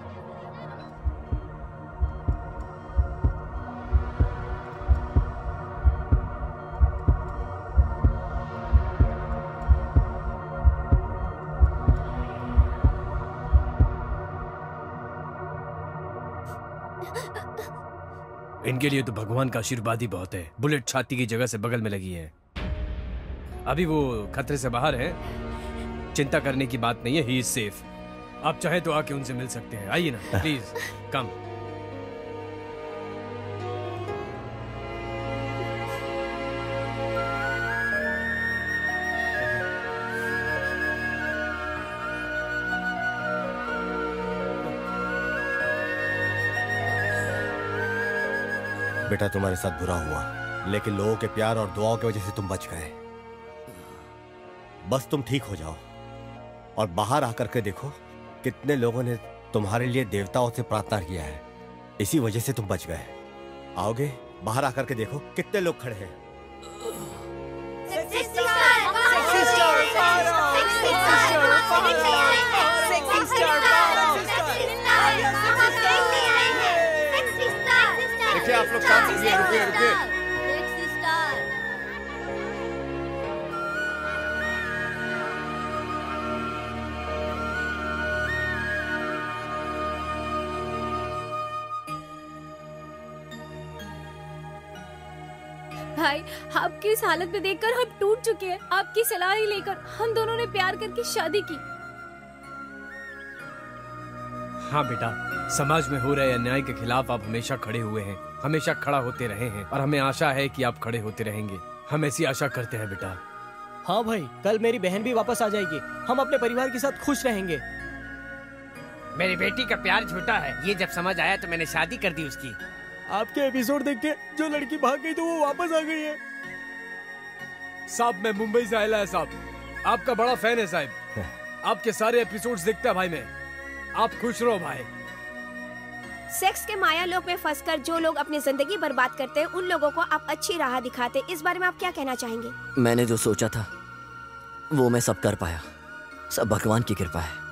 इनके लिए तो भगवान का आशीर्वाद ही बहुत है। बुलेट छाती की जगह से बगल में लगी है। अभी वो खतरे से बाहर है, चिंता करने की बात नहीं है। He is safe. आप चाहे तो आके उनसे मिल सकते हैं। आइए ना प्लीज, कम। बेटा तुम्हारे साथ बुरा हुआ, लेकिन लोगों के प्यार और दुआओं की वजह से तुम बच गए। बस तुम ठीक हो जाओ और बाहर आकर के देखो कितने लोगों ने तुम्हारे लिए देवताओं से प्रार्थना किया है, इसी वजह से तुम बच गए। आओगे? बाहर आकर के देखो कितने लोग खड़े हैं। आप लोग शांत रहिए, रुकिए रुकिए। भाई, आपकी इस हालत में देखकर हम टूट चुके हैं। आपकी सलाह ही लेकर हम दोनों ने प्यार करके शादी की। हाँ बेटा, समाज में हो रहे अन्याय के खिलाफ आप हमेशा खड़े हुए हैं, हमेशा खड़ा होते रहे हैं और हमें आशा है कि आप खड़े होते रहेंगे। हम ऐसी आशा करते हैं बेटा। हाँ भाई, कल मेरी बहन भी वापस आ जाएगी। हम अपने परिवार के साथ खुश रहेंगे। मेरी बेटी का प्यार झूठा है, ये जब समझ आया तो मैंने शादी कर दी उसकी। आपके एपिसोड देख के जो लड़की भाग गई तो वो वापस आ गई है। साहब मैं मुंबई से आया है साहब, आपका बड़ा फैन है साहब, आपके सारे एपिसोड्स देखता है भाई मैं। आप खुश रहो भाई। सेक्स के माया लोक में फंसकर जो लोग अपनी जिंदगी बर्बाद करते हैं, उन लोगों को आप अच्छी राह दिखाते। इस बारे में आप क्या कहना चाहेंगे? मैंने जो सोचा था वो मैं सब कर पाया, सब भगवान की कृपा है।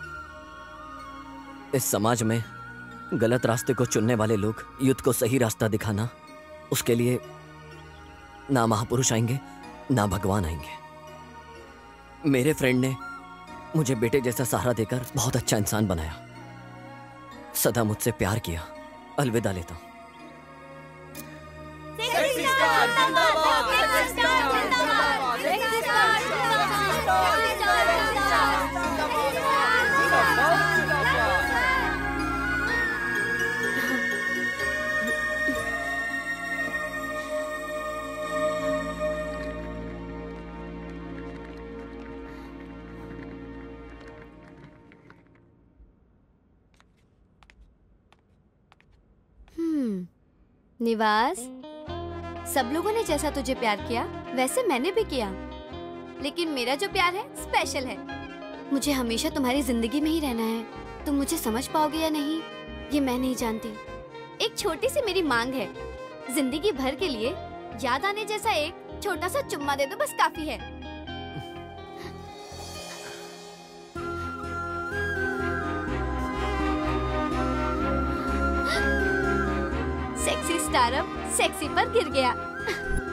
इस समाज में गलत रास्ते को चुनने वाले लोग युद्ध को सही रास्ता दिखाना, उसके लिए ना महापुरुष आएंगे ना भगवान आएंगे। मेरे फ्रेंड ने मुझे बेटे जैसा सहारा देकर बहुत अच्छा इंसान बनाया, सदा मुझसे प्यार किया। अलविदा लेता हूँ। निवास, सब लोगों ने जैसा तुझे प्यार किया वैसे मैंने भी किया, लेकिन मेरा जो प्यार है स्पेशल है। मुझे हमेशा तुम्हारी जिंदगी में ही रहना है। तुम मुझे समझ पाओगे या नहीं ये मैं नहीं जानती। एक छोटी सी मेरी मांग है, जिंदगी भर के लिए याद आने जैसा एक छोटा सा चुम्मा दे दो, बस काफी है। सेक्सी स्टारअप सेक्सी पर गिर गया।